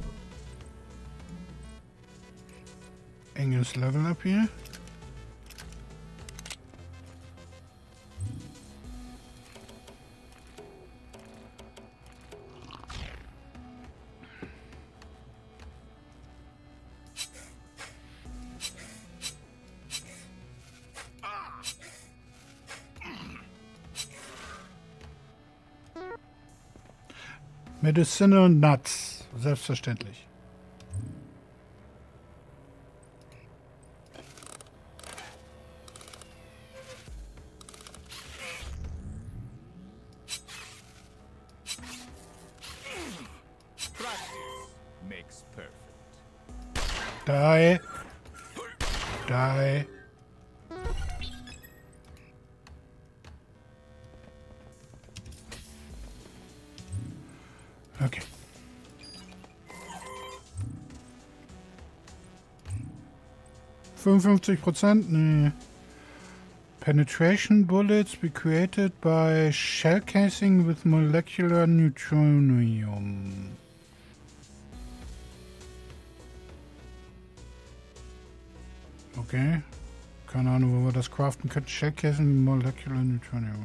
enges Level up hier. Medicinal Nuts. Selbstverständlich. Practice makes perfect. Die. Die. Okay. %. Nee. Penetration bullets be created by shell casing with molecular neutronium. Okay. Keine Ahnung, wo wir das craften können. Shell casing with molecular neutronium.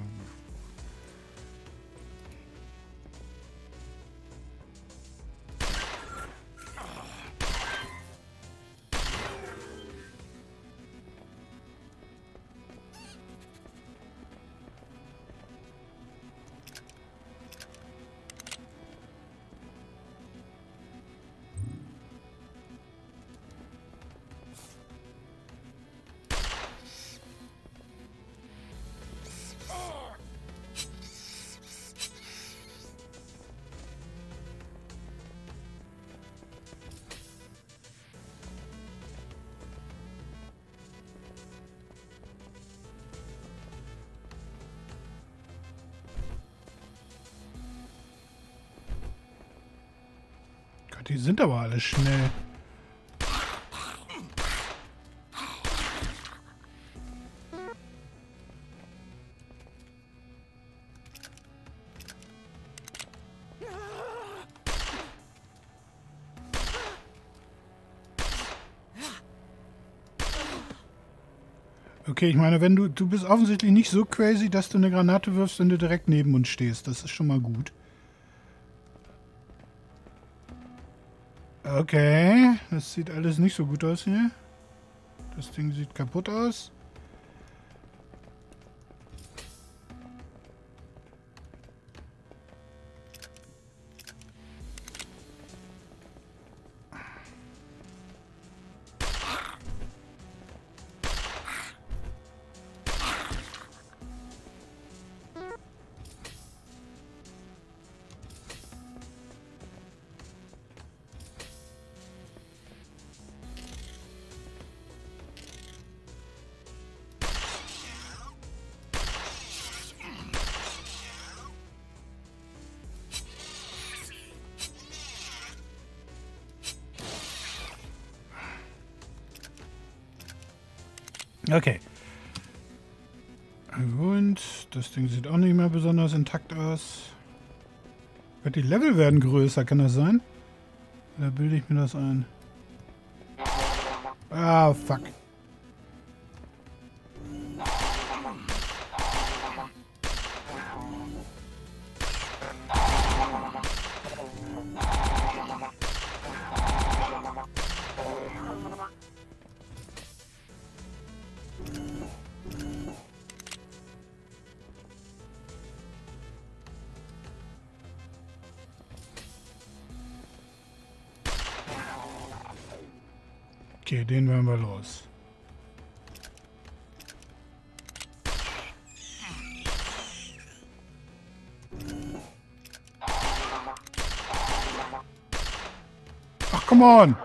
Gott, die sind aber alle schnell. Okay, ich meine, wenn du bist offensichtlich nicht so crazy, dass du eine Granate wirfst, wenn du direkt neben uns stehst. Das ist schon mal gut. Okay, das sieht alles nicht so gut aus hier. Das Ding sieht kaputt aus. Okay. Und das Ding sieht auch nicht mehr besonders intakt aus. Die Level werden größer, kann das sein? Oder bilde ich mir das ein? Ah, fuck. Okay, den werden wir los. Ach, come on!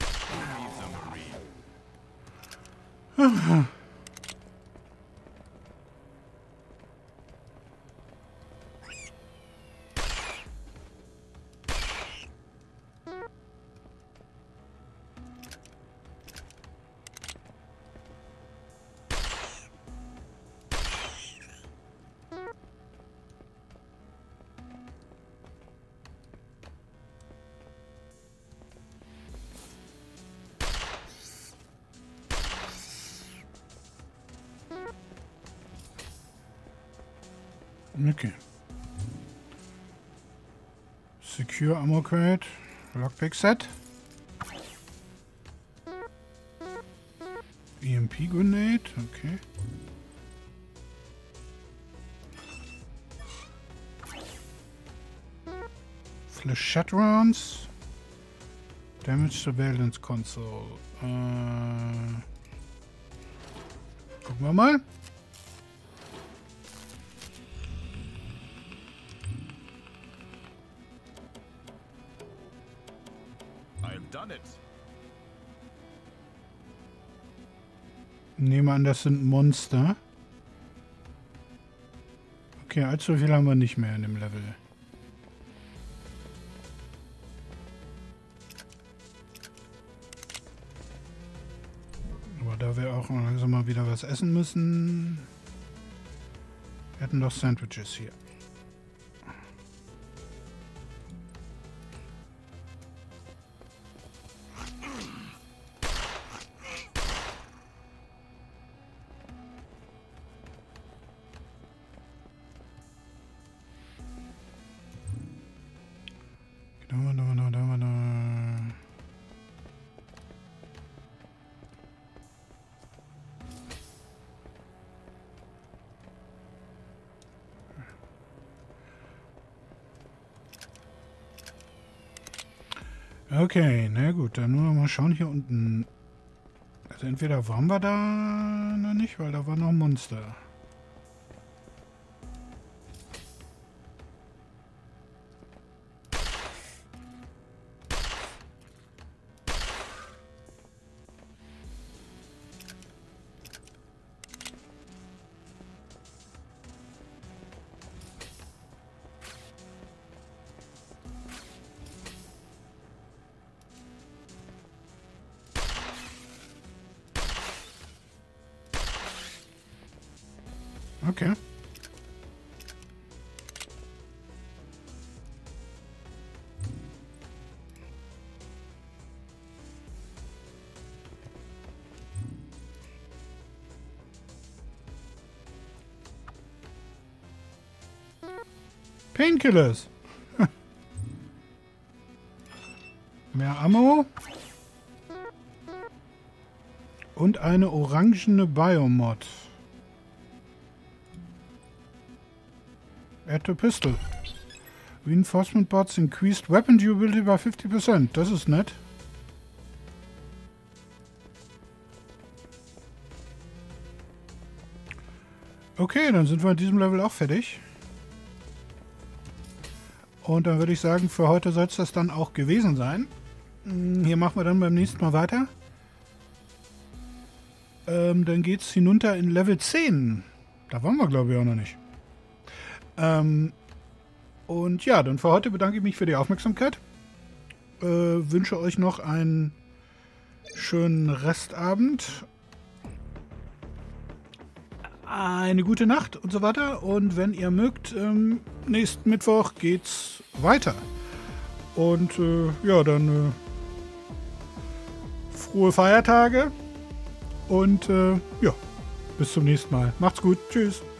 Okay. Secure Ammo Crate. Lockpick Set. EMP Grenade. Okay. Flechette Rounds. Damage Surveillance Console. Gucken wir mal. Nehme an, das sind Monster. Okay, allzu viel haben wir nicht mehr in dem Level. Aber da wir auch langsam mal wieder was essen müssen, wir hätten doch Sandwiches hier. Okay, na gut, dann nur mal schauen hier unten. Also entweder waren wir da noch nicht, weil da war noch ein Monster. Okay. Painkillers. Mehr Ammo. Und eine orangene Biomod. Add to pistol. Reinforcement bots increased weapon durability by 50%. Das ist nett. Okay, dann sind wir in diesem Level auch fertig. Und dann würde ich sagen, für heute soll es das dann auch gewesen sein. Hier machen wir dann beim nächsten Mal weiter. Dann geht es hinunter in Level 10. Da waren wir, glaube ich, auch noch nicht. Und ja, dann für heute bedanke ich mich für die Aufmerksamkeit. Wünsche euch noch einen schönen Restabend. Eine gute Nacht und so weiter. Und wenn ihr mögt, nächsten Mittwoch geht's weiter. Und ja, dann frohe Feiertage. Und ja, bis zum nächsten Mal. Macht's gut. Tschüss.